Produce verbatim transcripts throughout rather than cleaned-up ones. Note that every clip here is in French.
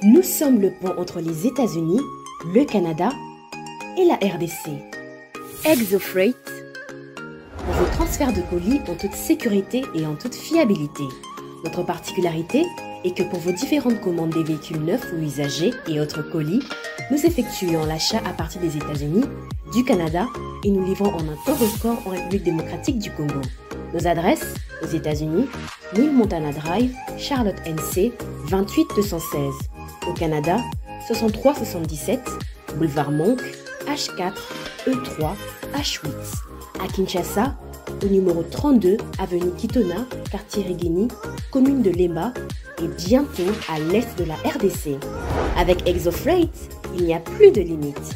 Nous sommes le pont entre les États-Unis, le Canada et la R D C. ExoFreight, pour vos transferts de colis en toute sécurité et en toute fiabilité. Notre particularité est que pour vos différentes commandes des véhicules neufs ou usagés et autres colis, nous effectuons l'achat à partir des États-Unis, du Canada et nous livrons en un temps record en République démocratique du Congo. Nos adresses aux États-Unis, mille Montana Drive, Charlotte N C, vingt-huit deux cent seize. Au Canada, soixante-trois soixante-dix-sept, Boulevard Monk, H quatre, E trois, H huit. À Kinshasa, au numéro trente-deux, avenue Kitona, quartier Rigini, commune de Lemba et bientôt à l'est de la R D C. Avec ExoFreight, il n'y a plus de limites.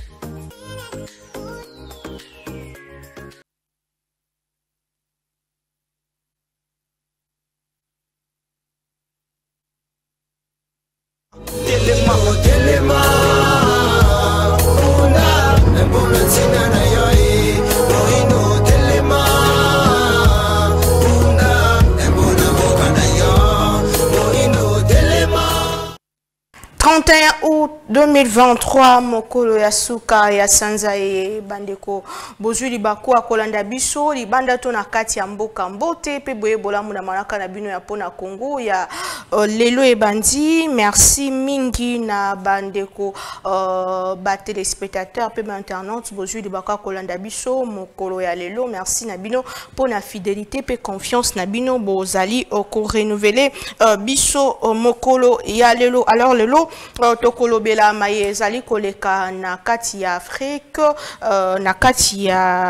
trente et un août deux mille vingt-trois, mokolo ya suka ya sanza e bandeko bozwi libako akolanda biso libanda to na kati ya mboka mbote pe boye bolamu na manaka na bino ya pona Congo ya uh, lelo e bandi. Merci mingi na bandeko uh, ba téléspectateurs pe ba internautes bozwi libako akolanda biso mokolo ya lelo. Merci na bino pona fidélité pe confiance na bino bozali uh, ko renouveler uh, biso uh, mokolo ya lelo. Alors lelo Uh, tokolobela maye zali koleka na kati ya Afrique, uh, na kati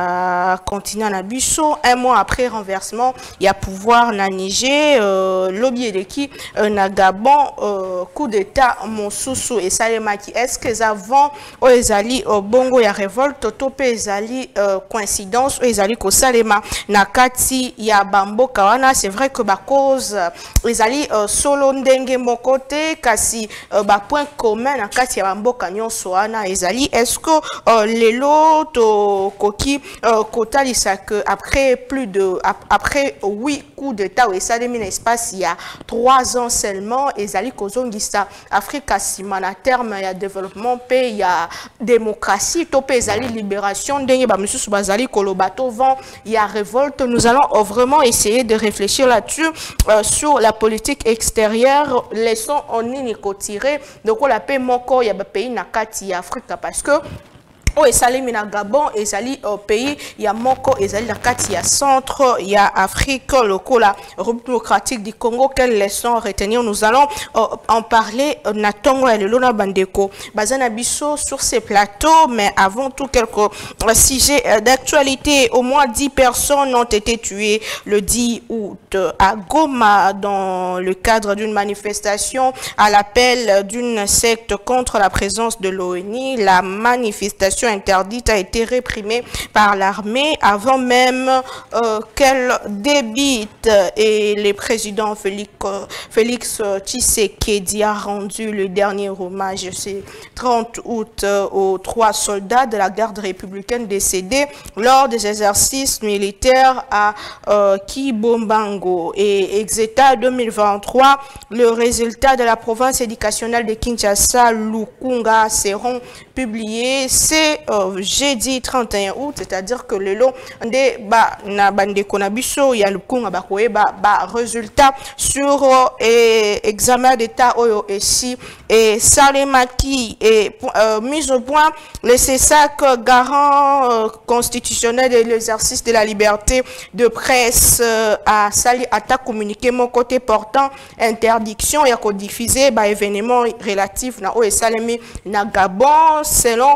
ya continent na biso. Un mois après renversement, il y a pouvoir na Niger, uh, lobby eleki uh, na Gabon, uh, coup d'état mosusu et salemaki. Est-ce que avant o ezali uh, bongo ya révolte tope ezali uh, coïncidence o ezali ko salema na kati ya bamboka wana? C'est vrai que ba cause uh, ezali uh, solo ndenge mokote kasi uh, ba point commun na kati ya mboka nyonso wana ezali. Est-ce que uh, lelo to koki uh, kotalisa que après plus de ap, après huit coups d'état ou esalemi na espace il y a trois ans seulement ezali kozongisa Afrika sima na terme ya développement pe ya démocratie to pe ezali libération ndenge ba misusu bazali koloba to vent il y a révolte? Nous allons uh, vraiment essayer de réfléchir là-dessus uh, sur la politique extérieure, leçon on nini ko tirer donc la paix moko ya ba pays na kati ya Afrika parce que o esalemi na Gabon ezali au pays ya moko ezali na kati ya centre ya Afrique lokola République démocratique du Congo. Quelle leçon retenir? Nous allons euh, en parler euh, na tongo ya lelo na bandeko bazana biso sur ces plateaux. Mais avant tout, quelques euh, sujets euh, d'actualité. Au moins dix personnes ont été tuées le dix août à Goma dans le cadre d'une manifestation à l'appel d'une secte contre la présence de l'ONU. La manifestation interdite a été réprimée par l'armée avant même euh, qu'elle débute, et le président Félix, euh, Félix Tshisekedi a rendu le dernier hommage ce trente août euh, aux trois soldats de la garde républicaine décédés lors des exercices militaires à euh, Kibombango. Et Exeta deux mille vingt-trois, le résultat de la province éducationnelle de Kinshasa, Lukunga, seront publiés. C'est euh, jeudi trente et un août, c'est-à-dire que le long de ba na bande konabiso ya Lukunga ba koeba ba résultat sur euh, examen d'état oyo ici et salemaki et euh, mise au point le C E S A C, garant euh, constitutionnel de l'exercice de la liberté de presse, euh, a sali attaque communiqué mon côté portant interdiction et a codifié ba événement relatif na o salemi na Gabon. Selon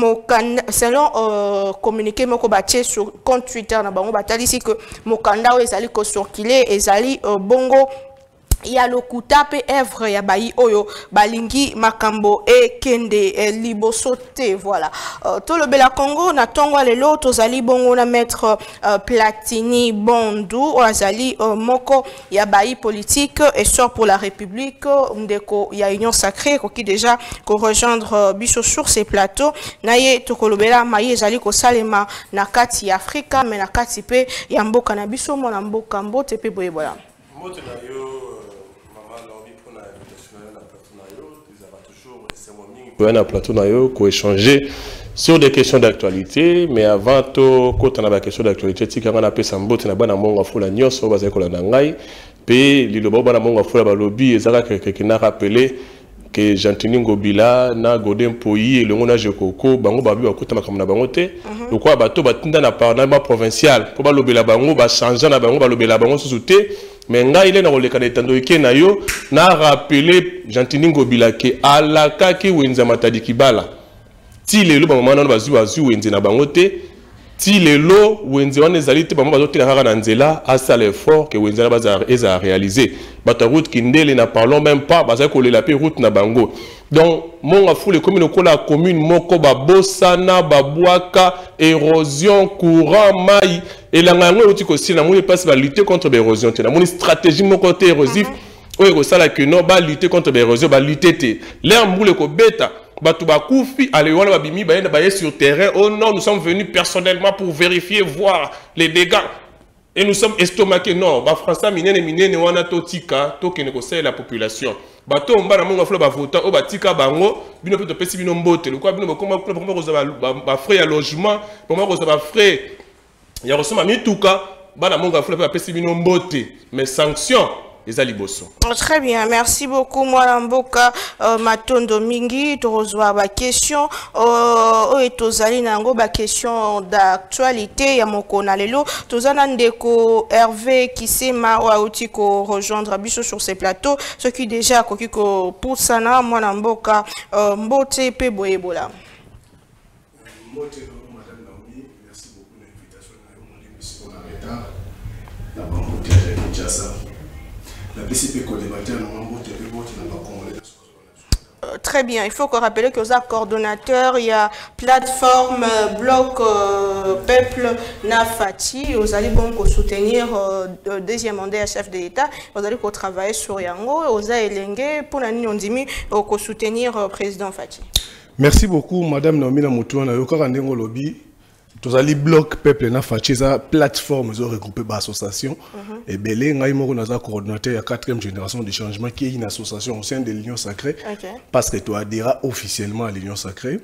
selon euh, communiqué moko batie sur compte Twitter na bango batali ici que mokanda o ezali ko circuler ezali euh, bongo ya lokuta pe evre ya bayi oyo balingi makambo e kende e libosote. Voilà euh, to le bela Congo na tongo lelo tozali bongo na maître euh, Platini Bondu azali euh, moko ya bayi politique et sort pour la République ndeko ya union sacrée ko ki déjà ko rejoindre euh, biso sur ces plateaux naye to kolobela mayi ezali ko salema na kati ya Afrika mais na kati pe ya mboka na biso mo na mboka mbote pe boye. Voilà moto na yo mama lobi pona invitation un plateau pour échanger sur des questions d'actualité, mais avant tout, quand on a des questions d'actualité, si on a appelé Sambo, on a bien un peu la nuit, on va dire que l'anangai, puis l'île Bobo, on a un peu la lobby, et ça a quelqu'un a rappelé que Jean-Tini Ngobila, na Godin Poyi, et le monde a Jokoko, Bango Babu, à côté de ma bangote, le quoi, bateau, batinda na parlement provincial, pour le la bango, ba changer na bango, ba le la bango sous-souté, mais nga il est dans le cas d'étendre que na yo, na rappelé Jean-Tini Ngobila que alaka ki wenza matadi kibala. Ti lelo ba mama na bazu bazu wenze na bangote ti lelo wenze wana ezali te ba mama bazote na kaka na nzela asa l'effort que wenze na baza eza réaliser bata route kindele na parlons même pas baza ko lela pe route na bango donc monga fou les communes ko la commune moko ba bosana ba boaka érosion courant mai et la ngangwe uti ko sina mo passe ba lutter contre l'érosion te na mon stratégie moko te érosif oyo ko sala que non ba lutter contre l'érosion ba lutter te l'air moule ko beta Batouba Koufi, allez, on va bimi, baye sur terrain. Oh non, nous sommes venus personnellement pour vérifier, voir les dégâts. Et nous sommes estomaqués. Non, bah François minene minene wana to tika, to kene conseille la population. Bato on ba na monga flo ba vota, o ba tika bango, bino pe to pesi bino mbote. Le quoi bino ba koma pour moi ba ba frais à logement, pour moi ba frais. Ya resoma mi tuka, ba na monga flo pe pesi bino mbote. Mais sanctions très bien, merci beaucoup. Moi, Mboka, euh, Matondo Mingi, tu reçois ma question. Euh, et tozali nango ba question d'actualité. Ya moko nalelo. Tozana ndeko Hervé qui sait ma outi ko rejoindre Abisso sur ces plateaux. Ce qui déjà koki ko pour sana moi Mboka euh, mbote pe boyebola. Mbote madame Naomi, merci beaucoup de l'invitation. Mon émission en retard. La banque de Kinshasa. Euh, très bien, il faut qu'on rappelle que vous êtes coordonnateur, il y a plateforme euh, bloc euh, peuple Nafati, vous allez bon soutenir euh, le deuxième mandat chef de l'État, vous allez travailler sur Yango, vous allez élenguer pour l'année on dit soutenir le président Fati. Merci beaucoup madame Naomi Namoutouna, Yokarandengo Lobby. Tous les blocs peuple na fachi za plateforme ils ont regroupé par association et belé ngai moko naza coordonnateur ya quatrième génération de changement qui est une association au sein de l'Union Sacrée parce que tu adhères officiellement à l'Union Sacrée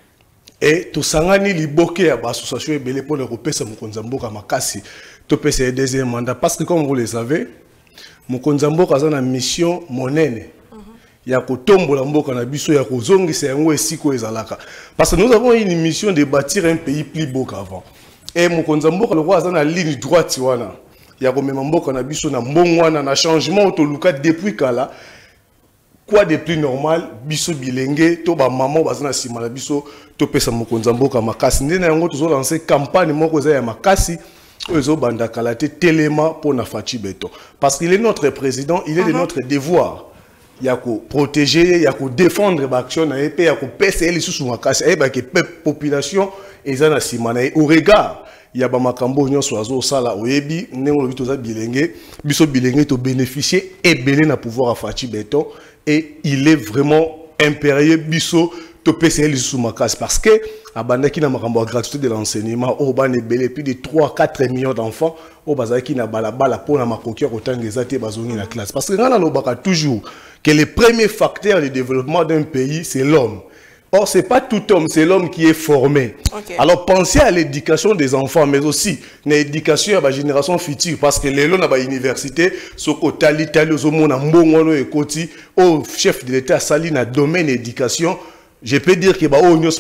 et tout sangani liboké ya association et belé pour le repesa Mokonzamboka makasi to pesa le deuxième mandat parce que comme vous le savez Mokonzamboka a une mission monene il y a kotombola mboka na biso ya kozongisa yango esiko ezalaka parce que nous avons une mission de bâtir un pays plus beau qu'avant et mokonza mboka le roi azana ligne droite wana ya komema mboka na biso na mbongwana na changement otoluka depuis kala quoi de plus normal biso bilenge to ba maman bazana sima na biso to pesa mokonza mboka makasi ndena yango tozo lancer campagne moko za ya makasi ozo banda kala te telema pour na Fati Beton parce qu'il est notre président il est de notre devoir il y a qu'à protéger, il y a qu'à défendre l'action, il y a qu'à passer les sous ma casse, il y a qu'à la population et ça n'a simana au regard il y a ba makambo nyo soazo sala oyebi nengo bito za bilenge biso bilenge to bénéficier et belé na pouvoir à Fati Beton et il est vraiment impérieux biso to passer les sous ma casse parce que abandaki na makambo gratuité de l'enseignement au ban belé plus de trois à quatre millions d'enfants au bazaki na balabala pour na makoki kotangeza te bazongi na classe parce que ngana lobaka toujours que le premier facteur de développement d'un pays, c'est l'homme. Or, ce n'est pas tout homme, c'est l'homme qui est formé. Okay. Alors, pensez à l'éducation des enfants, mais aussi l'éducation à la génération future. Parce que les gens à l'université, ce que l'Italie, au chef de l'État, sali dans le domaine de l'éducation, je peux dire que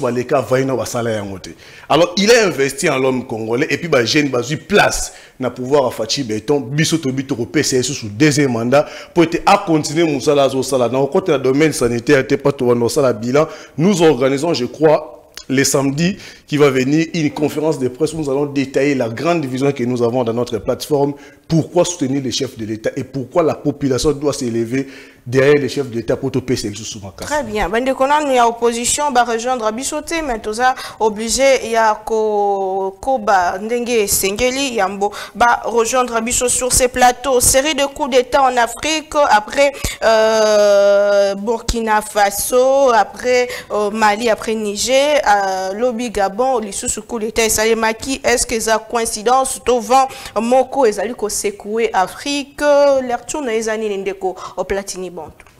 alors il a investi en l'homme congolais et puis bah jeune bah place na pouvoir à Fati Beton biso to bito ko P C S sous deuxième mandat pour être à continuer musala zo sala dans côté domaine sanitaire te pas to sala bilan nous organisons je crois le samedi qui va venir une conférence de presse où nous allons détailler la grande vision que nous avons dans notre plateforme, pourquoi soutenir les chefs de l'État et pourquoi la population doit s'élever derrière les chefs de l'État pour tout payer sous ma casse. Très bien. Ben de konan il y a opposition va rejoindre Abisoté mais tout ça obligé il y a ko koba ndenge sengeli yambo va rejoindre Abiso sur ces plateaux. Série de coups d'État en Afrique après euh, Burkina Faso, après euh, Mali, après Niger, euh, Lobby Gabon, les sous coup d'État et Salemaki. Est-ce que ça coïncidence devant Moko et Zaliko secoué Afrique l'air tourne les années n'indéco au platini. Bon.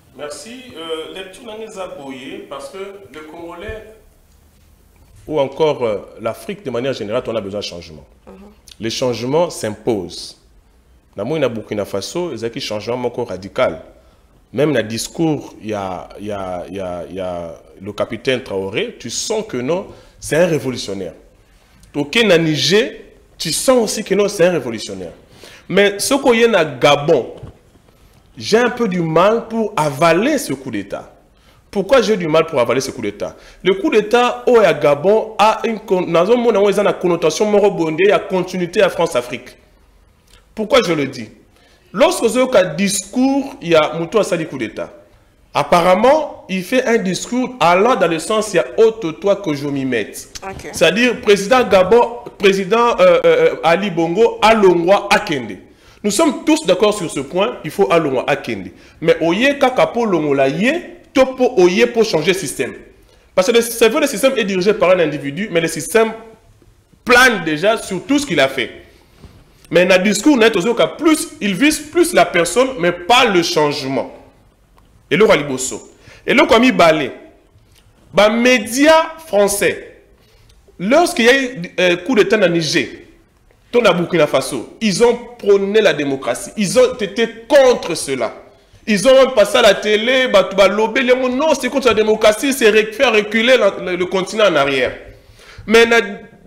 Merci. Euh, lecture n'a boyé parce que le Congolais ou encore euh, l'Afrique de manière générale, on a besoin de changement. Uh-huh. Les changements s'imposent. Dans le Burkina Faso, il y a un changement encore radical. Même dans le discours, il y a, il y a, il y a, il y a le capitaine Traoré, tu sens que non, c'est un révolutionnaire. Au Kenya, Niger, tu sens aussi que non, c'est un révolutionnaire. Mais ce qu'il y a à Gabon, j'ai un peu du mal pour avaler ce coup d'État. Pourquoi j'ai du mal pour avaler ce coup d'État? Le coup d'État au Gabon a une, dans un monde où il y a une connotation morobondée, il y a continuité à France-Afrique. Pourquoi je le dis? Lorsque vous avez un discours, il y a Moutou Assali coup d'État. Apparemment, il fait un discours allant dans le sens il y a autre toi que je m'y mette. Okay. C'est-à-dire, président Gabon, président euh, euh, Ali Bongo, Alongwa Akende. Nous sommes tous d'accord sur ce point, il faut Alongwa Akende. Mais Oye Kakapo Longola Ye, Topo Oye pour changer le système. Parce que c'est vrai, le système est dirigé par un individu, mais le système plane déjà sur tout ce qu'il a fait. Mais dans le discours, plus, il vise plus la personne, mais pas le changement. Et le Raliboso. Et le Kwami Balé. Les médias français, lorsqu'il y a eu un coup d'État dans Niger, dans Burkina Faso, ils ont prôné la démocratie. Ils ont été contre cela. Ils ont même passé à la télé, non, c'est contre la démocratie, c'est faire reculer le, le continent en arrière. Mais dans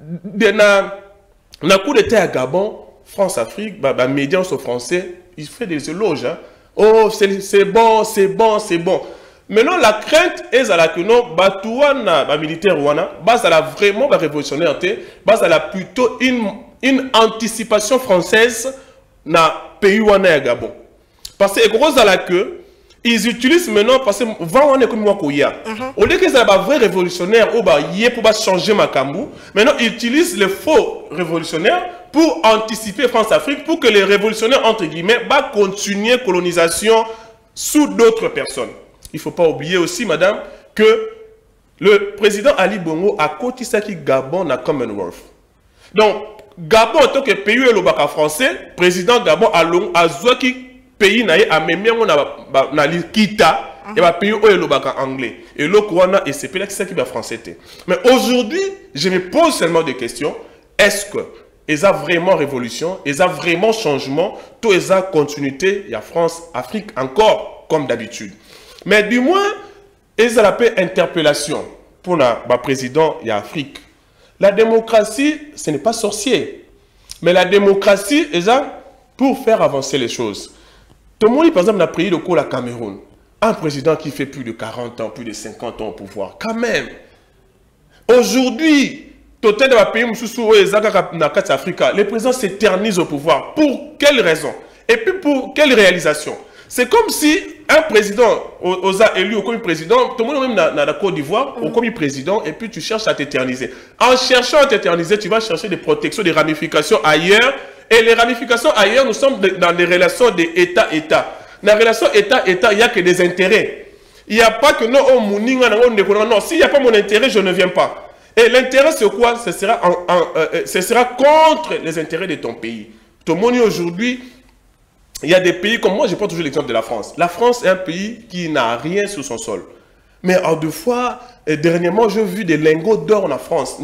le coup d'État à Gabon, France-Afrique, bah, bah, médias sont français, ils font des éloges. Hein. Oh, c'est bon, c'est bon, c'est bon. Maintenant, la crainte est à la que non, bah, touana, bah, militaire ouana, bah, ça a vraiment bah, révolutionnaire, bah, ça a plutôt une, une anticipation française dans le pays ouana à Gabon. Parce que gros à la queue, ils utilisent maintenant, parce que vingt ans comme moi qu'il y a. Au lieu qu'ils soient un vrai révolutionnaire, ou bah, y est pour changer ma cambou, maintenant ils utilisent les faux révolutionnaires pour anticiper France-Afrique, pour que les révolutionnaires, entre guillemets, bah, continuent la colonisation sous d'autres personnes. Il ne faut pas oublier aussi, madame, que le président Ali Bongo a cotisé Gabon dans Commonwealth. Donc, Gabon, en tant que pays le français, président Gabon a Zouaki pays a même na kita et va pays le anglais. Et le Kouana et c'est là qui va français. Mais aujourd'hui, je me pose seulement des questions. Est-ce que ils ont vraiment révolution, ils ont vraiment changement, tout ils ont continuité, il y a France, Afrique encore comme d'habitude. Mais du moins, ils ont la paix interpellation pour le président et Afrique. La démocratie, ce n'est pas sorcier. Mais la démocratie, ils ont pour faire avancer les choses. Tout le monde, par exemple, a pris le coup la Cameroun. Un président qui fait plus de quarante ans, plus de cinquante ans au pouvoir. Quand même. Aujourd'hui, total de la pays, les présidents s'éternisent au pouvoir. Pour quelle raison? Et puis pour quelle réalisation? C'est comme si un président osa élu comme président, tout le monde même dans la Côte d'Ivoire, mm. comme président, et puis tu cherches à t'éterniser. En cherchant à t'éterniser, tu vas chercher des protections, des ramifications ailleurs. Et les ramifications ailleurs, nous sommes dans des relations d'État-État. Dans les relations État-État, il n'y a que des intérêts. Il n'y a pas que non, oh, non, s'il n'y a pas mon intérêt, je ne viens pas. Et l'intérêt, c'est quoi? Ce sera, en, en, euh, ce sera contre les intérêts de ton pays. Tout le monde aujourd'hui, il y a des pays comme moi, je prends toujours l'exemple de la France. La France est un pays qui n'a rien sur son sol. Mais en deux fois, euh, dernièrement, j'ai vu des lingots d'or en France.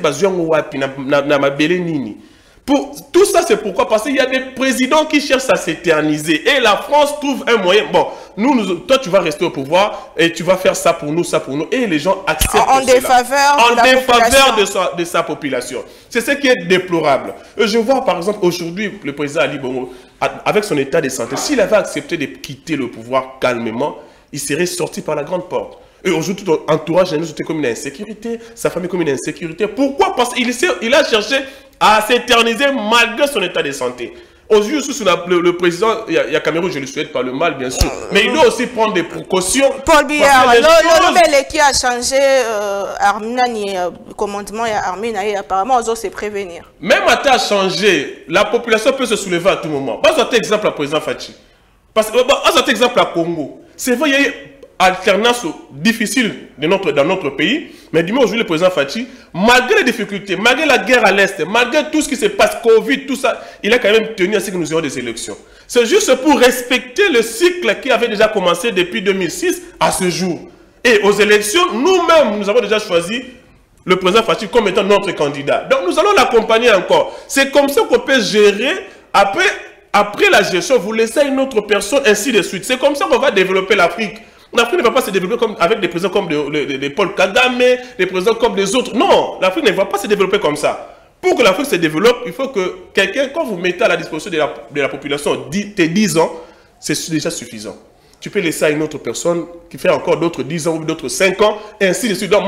Pour, tout ça, c'est pourquoi? Parce qu'il y a des présidents qui cherchent à s'éterniser. Et la France trouve un moyen. Bon, nous, nous, toi, tu vas rester au pouvoir et tu vas faire ça pour nous, ça pour nous. Et les gens acceptent en cela. Défaveur en de la défaveur de sa, de sa population. C'est ce qui est déplorable. Je vois, par exemple, aujourd'hui, le président Ali Bongo, avec son état de santé, s'il avait accepté de quitter le pouvoir calmement, il serait sorti par la grande porte. Et aujourd'hui, tout entourage de nous était comme une insécurité, sa famille comme une insécurité. Pourquoi? Parce qu'il il a cherché à s'éterniser malgré son état de santé. Aujourd'hui, le, le président, il y, a, il y a Cameroun, je ne lui souhaite pas le mal, bien sûr. Mais il doit aussi prendre des précautions. Paul Biya, le qui a changé Armina, le commandement Armina, apparemment, on sait prévenir. Même à ta changé, la population peut se soulever à tout moment. Pas un exemple à président Fachi. Parce que, pas un exemple à Congo. C'est vrai, il y a alternance difficile de notre, dans notre pays. Mais dis-moi aujourd'hui, le président Fachi, malgré les difficultés, malgré la guerre à l'Est, malgré tout ce qui se passe, Covid, tout ça, il a quand même tenu à ce que nous ayons des élections. C'est juste pour respecter le cycle qui avait déjà commencé depuis deux mille six à ce jour. Et aux élections, nous-mêmes, nous avons déjà choisi le président Fachi comme étant notre candidat. Donc nous allons l'accompagner encore. C'est comme ça qu'on peut gérer. Après, après la gestion, vous laissez une autre personne, ainsi de suite. C'est comme ça qu'on va développer l'Afrique. L'Afrique ne va pas se développer comme, avec des présidents comme de, de, de Paul Kagame, des présidents comme les autres. Non, l'Afrique ne va pas se développer comme ça. Pour que l'Afrique se développe, il faut que quelqu'un, quand vous mettez à la disposition de la, de la population tes dix ans, c'est déjà suffisant. Tu peux laisser à une autre personne qui fait encore d'autres dix ans ou d'autres cinq ans, et ainsi de suite. Donc,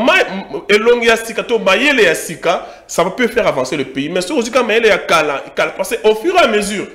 ça peut faire avancer le pays. Mais ce parce qu'au fur et à mesure,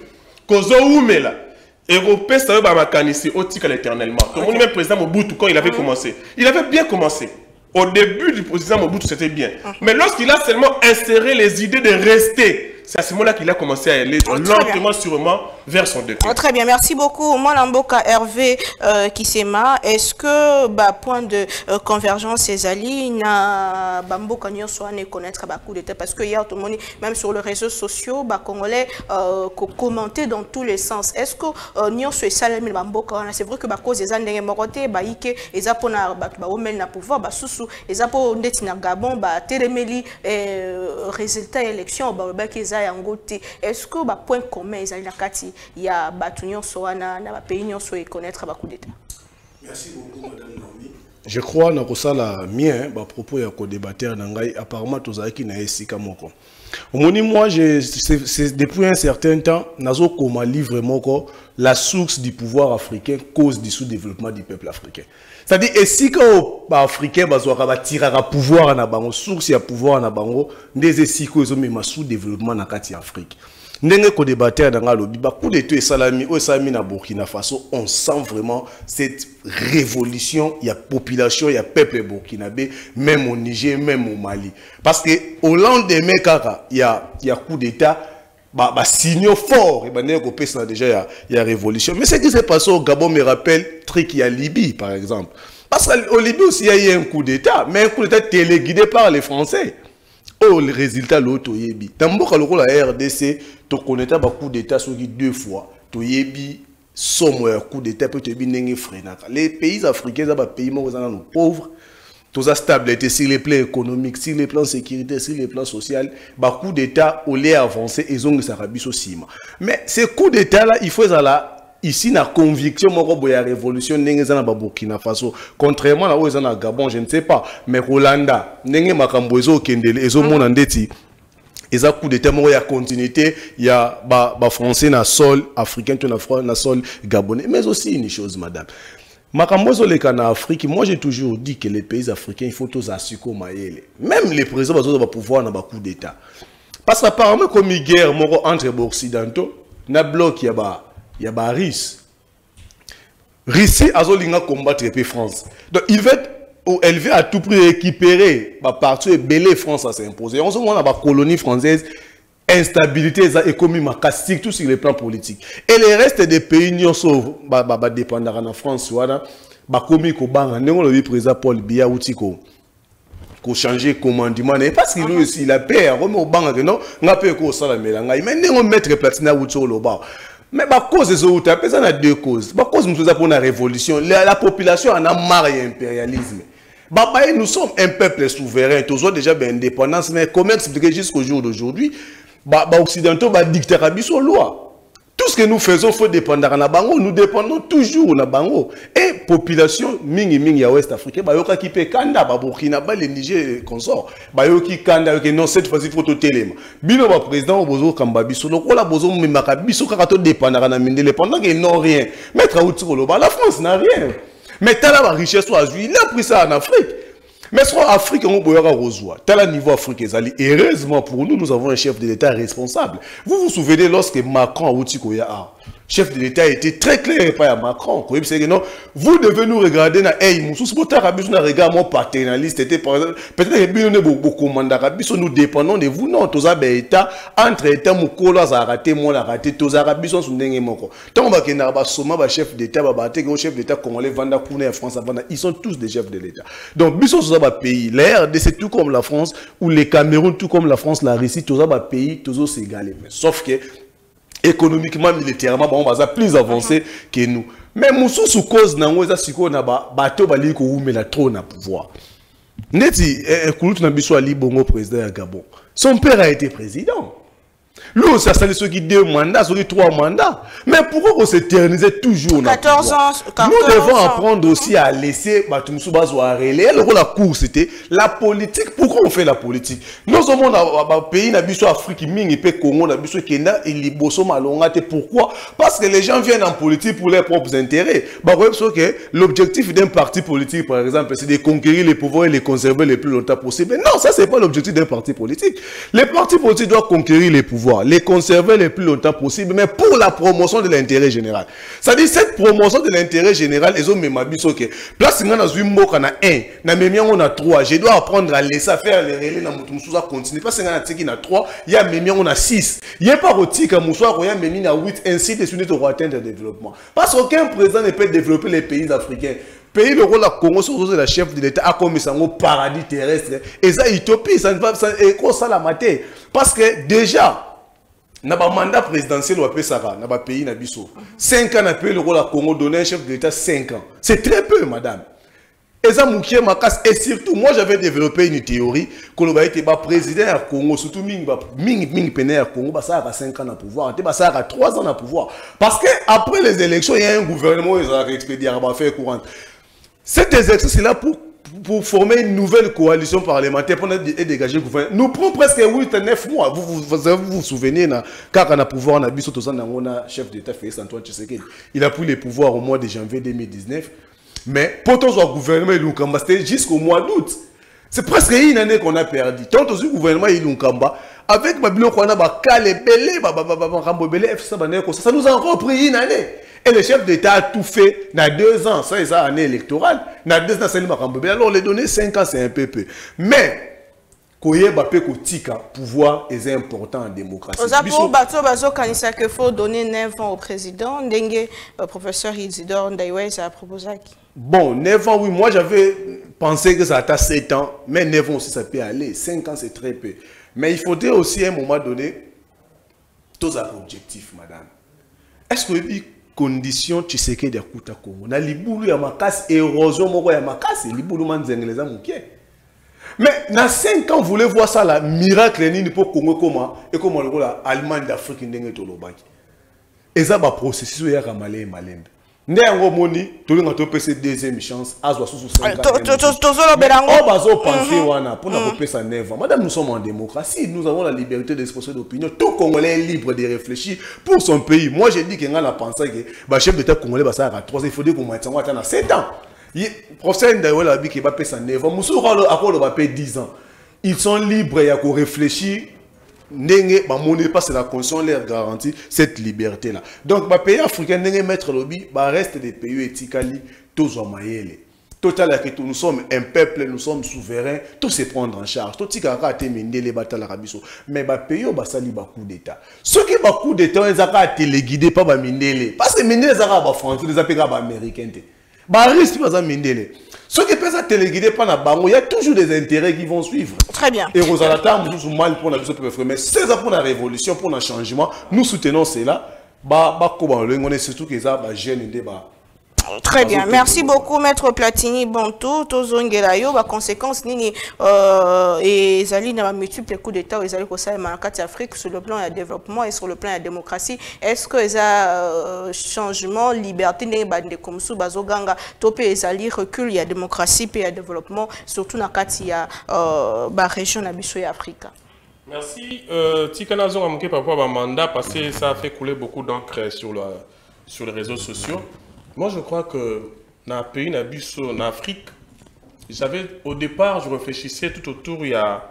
Européen, ça va m'accaniser au tic éternellement. Tout le monde, même président Mobutu, quand il avait commencé, il avait bien commencé. Au début du président Mobutu, c'était bien. Mais lorsqu'il a seulement inséré les idées de rester, c'est à ce moment-là qu'il a commencé à aller oh, lentement, sûrement, vers son déclin. Oh, très bien, merci beaucoup. Moi, Lamboka Hervé euh, Kisema, est-ce que, bah, point de euh, convergence, Césali, na Bamboka Nyoswa ne connaître bah, coup d'état parce que hier, tout le monde, même sur les réseaux sociaux, bah, Congolais, euh, commenté dans tous les sens. Est-ce que euh, Nyoswa et Salami Bamboka, c'est vrai que bah, cause des années moroté, bah, ike, et ça pour na, bah, bah, omel na pouvoir, bah, sous et ça pour na Gabon, bah, téléméli, euh, résultat élection, bah, bah, qu'ils est-ce que bah point commun ils ont la carte il y a batunion soana na pays nyon so et connaître ba coup d'état. Merci beaucoup madame Naomi. Je crois na ko sala mien ba propos ya ko débattre na ngai apparemment tozaki na esika moko. Omoni moi je c'est depuis un certain temps nazo koma livre moko la source du pouvoir africain cause du sous-développement du peuple africain. C'est-à-dire esika o ba africain bazwaka ba tiraka pouvoir na bango source ya pouvoir na bango ndeze siko ezo mema sous-développement na kati Afrique. Ndenge ko débattre dans ngalo ba coup de tout salami o salami na Burkina Faso on sent vraiment cette révolution il y a population il y a peuple burkinabé même au Niger même au Mali parce que au lendemain kaka il y a il y a coup d'état bah bah signaux forts et ben négo pesa déjà il y a il y a révolution mais ce qui s'est passé au Gabon me rappelle truc il y a Libye par exemple parce qu'au Libye aussi il y a eu un coup d'état mais un coup d'état téléguidé par les Français. Oh, le résultat, l'autre, yebi. Dans le la R D C, tu connais pas coup d'état sur deux fois. Tu yebi, somme un coup d'état, peut te bien frenaka. Les pays africains, c'est des pays pauvres. Tous la stabilité sur les plans économiques, sur les plans sécurité, sur les plans social, bah coup d'état, au lieu avancer, ils ont des arabes aussi. Mais ces coups d'état là, il faut là. Ici, la conviction, il y a la révolution, Burkina Faso. Contrairement à la Gabon, je ne sais pas. Mais Rolanda, il y a un coup d'état, il y a continuité, il y a des Français dans le sol africain, dans le sol gabonais. Mais aussi une chose, madame. En Afrique, moi j'ai toujours dit que les pays africains, il faut tous assurer. Même les présidents ont pouvoir dans le coup d'état. Parce qu'apparemment, comme une guerre entre les Occidentaux, il y a un bloc, il y a il y a la Russie. Russie a combattre la France. Donc il veut elle veut à tout prix récupérer la partie belé France à s'imposer. On se voit dans la colonie française, instabilité économique, tout sur le plan politique. Et le reste des pays n'y sont pas dépendants de la France. Comme le président Paul Biya Outiko. Qu'on change commandement parce qu'il lui aussi il a peur. On au banc non, on a peur qu'on s'en mais on mettre platina Outiko le bas. Mais la cause des autres, il y a deux causes. La cause pour la révolution, la, la population en a marre de l'impérialisme. Nous sommes un peuple souverain, tous ont déjà l'indépendance, mais comment expliquer jusqu'au jour d'aujourd'hui, les Occidentaux dictent la loi. Tout ce que nous faisons, il faut dépendre de la bango. Nous dépendons toujours de la bango. Et population, mingi mingi à Ouest Afrique, bah yoka qui peut Kanda, bah Burkina, bah le Niger consort, bah yoki Kanda, non cette fois il faut tout téléma. Bino bah président bozo kamba biso, donc on a bozo memaka biso kakato dépendre de la mine, pendant qu'ils n'ont rien. Mettre à Outiro, bah la France n'a rien. Mais t'as la richesse soit il a pris ça en Afrique. Mais sur l'Afrique, on peut rejoindre. Tel à niveau africain, heureusement pour nous, nous avons un chef de l'État responsable. Vous vous souvenez lorsque Macron a outil chef de l'État était très clair et pas à Macron. Vous devez nous regarder na hey Moussou, c'est pour un regard mon paternaliste était par exemple peut-être que nous beaucoup mandat nous dépendons de vous non tous les États entre États mukolo a raté moi la raté tous les Arabes sont sous n'engé moko. Tant on va que na ba soma ba chef d'État ba baté que chef d'État congolais vanda kouna en France vanda ils sont tous des chefs de l'État. Donc biso tous les pays l'air de c'est tout comme la France ou les Cameroun tout comme la France la Russie tous les pays tous c'est égalé mais sauf que économiquement, militairement, bon, on va plus avancé uh-huh. que nous. Mais Moussou sous cause na ngweza siko na ba bateau bali ko umela trop na pouvoir. Neti Kouloutou na biso ali bongo président ya Gabon. Son père a été président. Lui aussi a sali ceux qui deux mandats, ceux qui trois mandats. Mais pourquoi on s'éterniser toujours quatorze ans, nous devons apprendre aussi à laisser Batumsou Bazo à relayer. Le rôle de la cour, c'était la politique. Pourquoi on fait la politique? Nous sommes dans un pays, dans l'Afrique, dans Congo, dans le Kenya, et les Bosso Malongate. Pourquoi? Parce que les gens viennent en politique pour leurs propres intérêts. L'objectif d'un parti politique, par exemple, c'est de conquérir les pouvoirs et les conserver le plus longtemps possible. Mais non, ça, c'est pas l'objectif d'un parti politique. Les partis politiques doivent conquérir les pouvoirs, les conserver le plus longtemps possible, mais pour la promotion de l'intérêt général. C'est-à-dire, cette promotion de l'intérêt général, ils ont même abusé que place dans une moque on a un, na même on a trois. Je dois apprendre à laisser faire les relais dans mon sous à continuer. Parce que dans on a trois, il y a même on a six. Il y a pas aussi que moussoir il y a même à huit, ainsi de suite pour atteindre le développement. Parce qu'aucun président ne peut développer les pays africains. Pays le rôle de la Congo, c'est la chef de l'État a commis ça au paradis terrestre. Et ça, utopie, ça ne va pas ça la mater. Parce que déjà, na ba mandat présidentiel ou appelé ça na ba pays na biso cinq ans na pays le rôle à Congo donner un chef de l'État cinq ans c'est très peu madame et ça mouké ma casse et surtout moi j'avais développé une théorie que le été ba président à Congo surtout ming ba ming ming pené à Congo ba ça a cinq ans na pouvoir te ba ça a trois ans na pouvoir parce que après les élections il y a un gouvernement ils ont expédié à ba faire courante cet exercice c'est là pour pour former une nouvelle coalition parlementaire pour dégager le gouvernement. Nous prenons presque huit à neuf mois. Vous vous, vous, vous, vous souvenez, car on a pouvoir, on a vu surtout ça, on a chef d'État Félix Antoine Tshisekedi. Il a pris les pouvoirs au mois de janvier deux mille dix-neuf. Mais pour ton gouvernement, il a c'était jusqu'au mois d'août. C'est presque une année qu'on a perdu. Tant que le gouvernement, il a avec Babylon, on a calé, belé, ça nous a encore pris une année. Et le chef d'État a tout fait dans deux ans. Ça, c'est une année électorale. Dans deux ans, c'est le alors, les données cinq ans, c'est un peu peu. Mais, Koye Bape Kotika, pouvoir est important en démocratie. Pour Bato Bazo Kanisa qu'il faut donner neuf ans au président, Dengue, le professeur Isidore Ndaïwez a proposé. Bon, neuf ans, oui, moi j'avais pensé que ça a sept ans, mais neuf ans aussi ça peut aller. cinq ans, c'est très peu. Mais il faudrait aussi à un moment donné, tous les objectifs, madame. Est-ce que condition tu sais que des coups à Congo na libulu ya makasi érosion moko ya makasi libulu manzengeleza mukie mais na cinq ans vous voulez voir ça la miracle ni pour Congo comment et comment le la Allemagne d'Afrique ndenge to lobaki eza ba processus ya ramalé malembe ndé yango moni to linga to pesa deuxième chance azwa sous cinq ans to to to zo loberango on bazo penser wana pour na pesa neuf ans madame nous sommes en démocratie nous avons la liberté d'expression d'opinion tout Congolais est libre de réfléchir pour son pays moi j'ai dit que ngana penser que ba chef d'état congolais ba ça à trois il faut dire qu'on m'a tsango atana sept ans professeur Ndaïwez a dit que ba pesa neuf ans musu a ko ba pesa dix ans ils sont libres ya ko réfléchir Nenge, bah, mon pas c'est la Constitution leur garantit cette liberté là. Donc, bah, pays africain, nenge mettre lobby, bah, reste des pays éthiquement, tous en maïele. Total, que nous sommes un peuple, nous sommes souverains, tout se prendre en charge. Tout ce qui a été mené les batailles arabiso. Mais bah, pays, bah, ça li bah, coup d'état. Ceux qui bah, coup d'état, ils ont été téléguidés par bah, Mindele. Parce que Mindele, ils ont français, ils ont été américains. Bah, risque, ils ont Mindele. Ceux qui peuvent être téléguidés par la banque, il y a toujours des intérêts qui vont suivre. Très bien. Et vous allez attendre, nous sommes mal pour la mais c'est ça pour la révolution, pour le changement. Nous soutenons cela. Bah, bah, comment on est surtout que ça, bah, jeune débat. Très bien, merci beaucoup Maître Platini Bontou, Tozongelayo, la conséquence nini euh, et Zali n'a multiples coups d'État, ils allaient conseiller Maracati Afrique sur le plan du développement et sur le plan de la démocratie. Est-ce que les euh, changements, liberté, n'est pas de comme sous Bazoganga, topé Zali recul, il y a démocratie, puis il y a développement, surtout dans la y a la région de Afrique. Merci. Euh, Tikanazon a manqué parfois un mandat parce que ça a fait couler beaucoup d'encre sur, le, sur les réseaux sociaux. Moi, je crois que dans un pays, en Afrique, j'avais au départ, je réfléchissais tout autour, il y a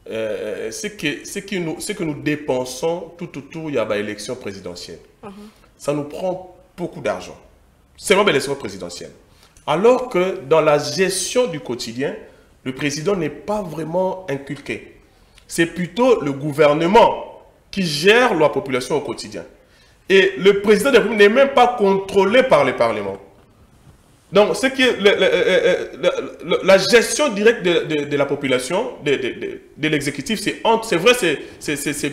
euh, ce, que, ce, que nous, ce que nous dépensons tout autour, il y a l'élection présidentielle. Uh-huh. ça nous prend beaucoup d'argent. C'est vraiment l'élection présidentielle. Alors que dans la gestion du quotidien, le président n'est pas vraiment inculqué. C'est plutôt le gouvernement qui gère la population au quotidien. Et le président de la République n'est même pas contrôlé par le Parlement. Donc, ce qui est le, le, le, le, la gestion directe de, de, de la population, de, de, de, de l'exécutif, c'est vrai, c'est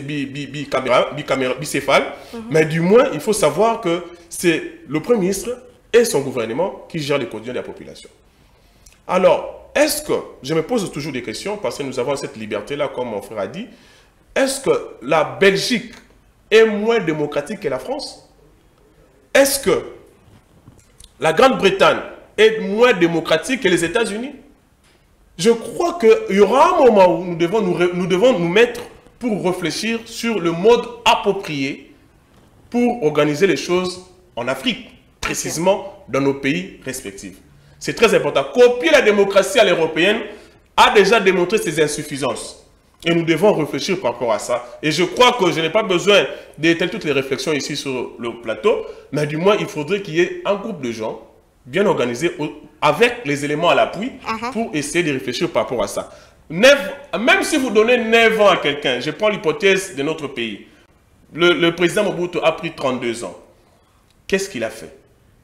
bicéphale, mm-hmm. mais du moins, il faut savoir que c'est le Premier ministre et son gouvernement qui gèrent le quotidien de la population. Alors, est-ce que, je me pose toujours des questions, parce que nous avons cette liberté-là, comme mon frère a dit, est-ce que la Belgique est moins démocratique que la France? Est-ce que la Grande-Bretagne est moins démocratique que les États-Unis? Je crois qu'il y aura un moment où nous devons nous, nous devons nous mettre pour réfléchir sur le mode approprié pour organiser les choses en Afrique, précisément dans nos pays respectifs. C'est très important. Copier la démocratie à l'européenne a déjà démontré ses insuffisances. Et nous devons réfléchir par rapport à ça. Et je crois que je n'ai pas besoin d'étaler toutes les réflexions ici sur le plateau, mais du moins, il faudrait qu'il y ait un groupe de gens bien organisés avec les éléments à l'appui uh-huh. pour essayer de réfléchir par rapport à ça. Neuf, même si vous donnez neuf ans à quelqu'un, je prends l'hypothèse de notre pays, le, le président Mobutu a pris trente-deux ans. Qu'est-ce qu'il a fait?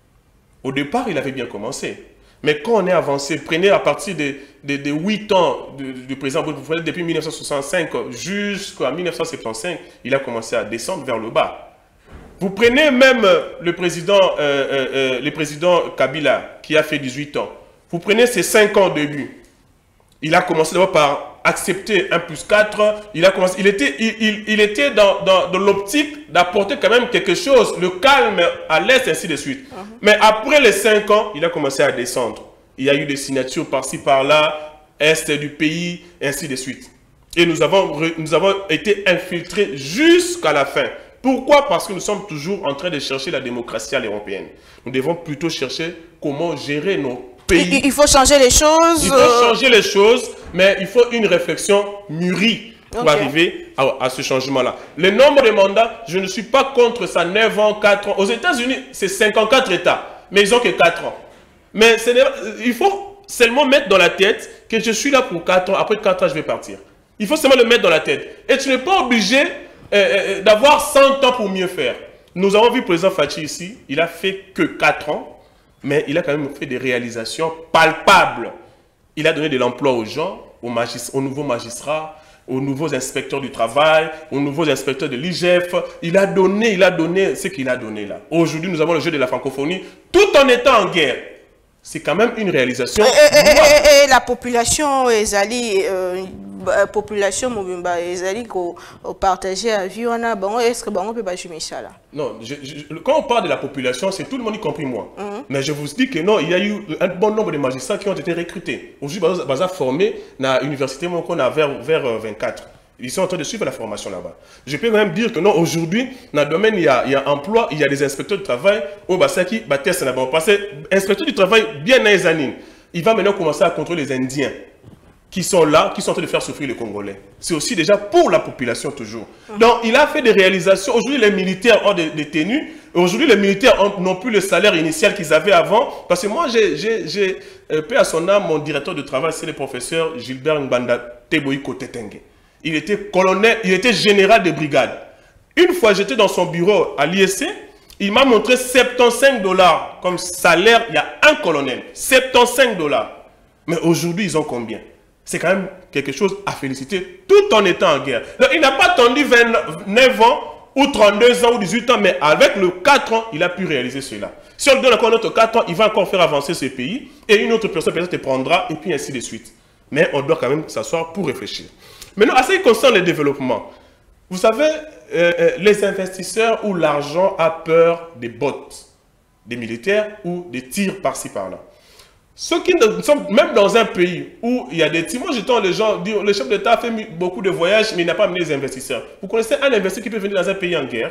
Au départ, il avait bien commencé. Mais quand on est avancé, prenez à partir de, de, de huit ans du, du président Mobutu, depuis mille neuf cent soixante-cinq jusqu'à mille neuf cent soixante-quinze, il a commencé à descendre vers le bas. Vous prenez même le président, euh, euh, le président Kabila, qui a fait dix-huit ans. Vous prenez ses cinq ans au début. Il a commencé d'abord par accepter un plus quatre. Il, a commencé, il était, il, il, il était dans, dans, dans l'optique d'apporter quand même quelque chose, le calme à l'est, ainsi de suite. Uh-huh. Mais après les cinq ans, il a commencé à descendre. Il y a eu des signatures par-ci, par-là, est du pays, ainsi de suite. Et nous avons, nous avons été infiltrés jusqu'à la fin. Pourquoi? Parce que nous sommes toujours en train de chercher la démocratie à l'européenne. Nous devons plutôt chercher comment gérer nos pays. Il, il faut changer les choses. Il faut changer les choses, mais il faut une réflexion mûrie pour okay. arriver à, à ce changement-là. Le nombre de mandats, je ne suis pas contre ça, neuf ans, quatre ans. Aux États-Unis, c'est cinquante-quatre États, mais ils n'ont que quatre ans. Mais il faut seulement mettre dans la tête que je suis là pour quatre ans, après quatre ans, je vais partir. Il faut seulement le mettre dans la tête. Et tu n'es pas obligé euh, euh, d'avoir cent ans pour mieux faire. Nous avons vu le président Fachi ici, il a fait que quatre ans, mais il a quand même fait des réalisations palpables. Il a donné de l'emploi aux gens, aux, aux nouveaux magistrats, aux nouveaux inspecteurs du travail, aux nouveaux inspecteurs de l'I G F. Il a donné, il a donné ce qu'il a donné là. Aujourd'hui, nous avons le jeu de la francophonie, tout en étant en guerre. C'est quand même une réalisation. Et, et, et, et, et la population, Ezali, euh, population Mobimba, Ezali, qu'on partageait à vie, est-ce que on peut pas jouer ça là? Non, je, je, quand on parle de la population, c'est tout le monde, y compris moi. Mm-hmm. Mais je vous dis que non, il y a eu un bon nombre de magistrats qui ont été recrutés. Aujourd'hui, ils sont formés dans l'université vers, vers vingt-quatre. Ils sont en train de suivre la formation là-bas. Je peux même dire que non, aujourd'hui, dans le domaine, il y a, il y a emploi, il y a des inspecteurs du travail, au Basaki, Bates, là-bas. Parce que inspecteur du travail, bien à Ezanine, il va maintenant commencer à contrôler les Indiens qui sont là, qui sont en train de faire souffrir les Congolais. C'est aussi déjà pour la population toujours. Mmh. Donc, il a fait des réalisations. Aujourd'hui, les militaires ont des, des tenues. Aujourd'hui, les militaires n'ont plus le salaire initial qu'ils avaient avant. Parce que moi, j'ai, euh, paix à son âme, mon directeur de travail, c'est le professeur Gilbert Mbanda Teboïko Tetenge. Il était colonel, il était général de brigade. Une fois, j'étais dans son bureau à l'I S C, il m'a montré soixante-quinze dollars comme salaire. Il y a un colonel, soixante-quinze dollars. Mais aujourd'hui, ils ont combien? C'est quand même quelque chose à féliciter, tout en étant en guerre. Donc, il n'a pas attendu vingt-neuf ans, ou trente-deux ans, ou dix-huit ans, mais avec le quatre ans, il a pu réaliser cela. Si on lui donne encore notre quatre ans, il va encore faire avancer ce pays, et une autre personne peut-être te prendra, et puis ainsi de suite. Mais on doit quand même s'asseoir pour réfléchir. Maintenant, à ce qui concerne le développement, vous savez, euh, euh, les investisseurs où l'argent a peur des bots, des militaires ou des tirs par-ci par-là. Ceux qui nous sommes même dans un pays où il y a des tirs, moi j'entends les gens dire, le chef d'État a fait beaucoup de voyages, mais il n'a pas amené les investisseurs. Vous connaissez un investisseur qui peut venir dans un pays en guerre?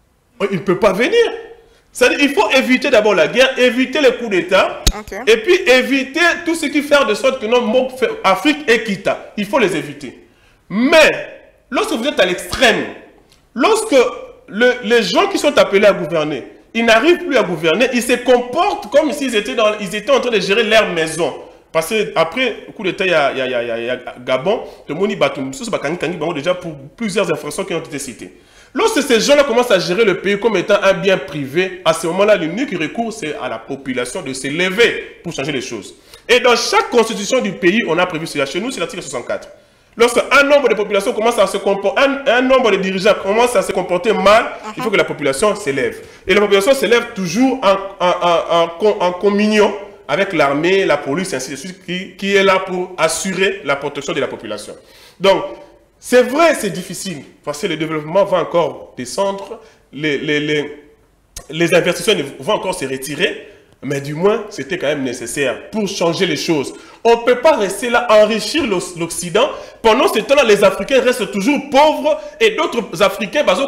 Il ne peut pas venir. C'est-à-dire qu'il faut éviter d'abord la guerre, éviter les coups d'État, okay. Et puis éviter tout ce qui fait de sorte que notre Afrique est quitta. Il faut les éviter. Mais, lorsque vous êtes à l'extrême, lorsque le, les gens qui sont appelés à gouverner, ils n'arrivent plus à gouverner, ils se comportent comme s'ils étaient, dans, ils étaient en train de gérer leur maison. Parce qu'après le coup d'État, il y a, il y a, il y a, il y a Gabon, le Moni Batum, déjà pour plusieurs infractions qui ont été citées. Lorsque ces gens-là commencent à gérer le pays comme étant un bien privé, à ce moment-là, l'unique recours, c'est à la population de s'élever pour changer les choses. Et dans chaque constitution du pays, on a prévu cela. Chez nous, c'est l'article soixante-quatre. Lorsque un nombre de populations commence à se comporter, un, un nombre de dirigeants commence à se comporter mal, uh-huh. il faut que la population s'élève. Et la population s'élève toujours en, en, en, en, en communion avec l'armée, la police, ainsi de suite, qui, qui est là pour assurer la protection de la population. Donc, c'est vrai, c'est difficile, parce que le développement va encore descendre, les, les, les, les investissements vont encore se retirer, mais du moins, c'était quand même nécessaire pour changer les choses. On ne peut pas rester là, enrichir l'Occident. Pendant ce temps-là, les Africains restent toujours pauvres et d'autres Africains, parce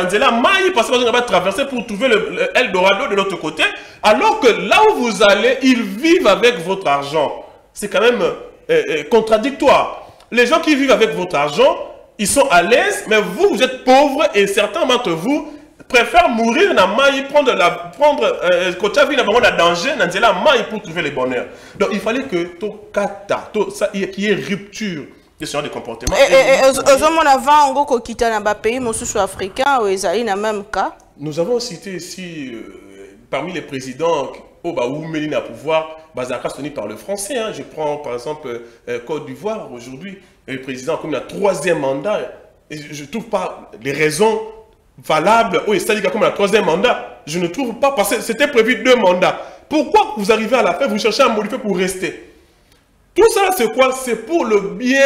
qu'ils vont traverser pour trouver le, le Eldorado de l'autre côté, alors que là où vous allez, ils vivent avec votre argent. C'est quand même euh, euh, contradictoire. Les gens qui vivent avec votre argent, ils sont à l'aise, mais vous, vous êtes pauvres et certains d'entre vous préfèrent mourir dans la maille, prendre la prendre quand tu as vu la danger, dans la maille pour trouver le bonheur. Donc il fallait que tout kata, tout ça, qu'il y ait rupture de ce genre de comportement. Et aux hommes avant, on go quitter dans pays, mon sous africain, ou ils allaient dans le même cas. Nous avons cité ici euh, parmi les présidents au bah où Méline à pouvoir, Bazaka tenu par le français. Hein. Je prends par exemple euh, Côte d'Ivoire aujourd'hui, le président comme il a troisième mandat, et je ne trouve pas les raisons valable, oui, c'est-à-dire comme un troisième mandat, je ne trouve pas, parce que c'était prévu deux mandats. Pourquoi vous arrivez à la fin, vous cherchez à modifier pour rester? Tout ça, c'est quoi? C'est pour le bien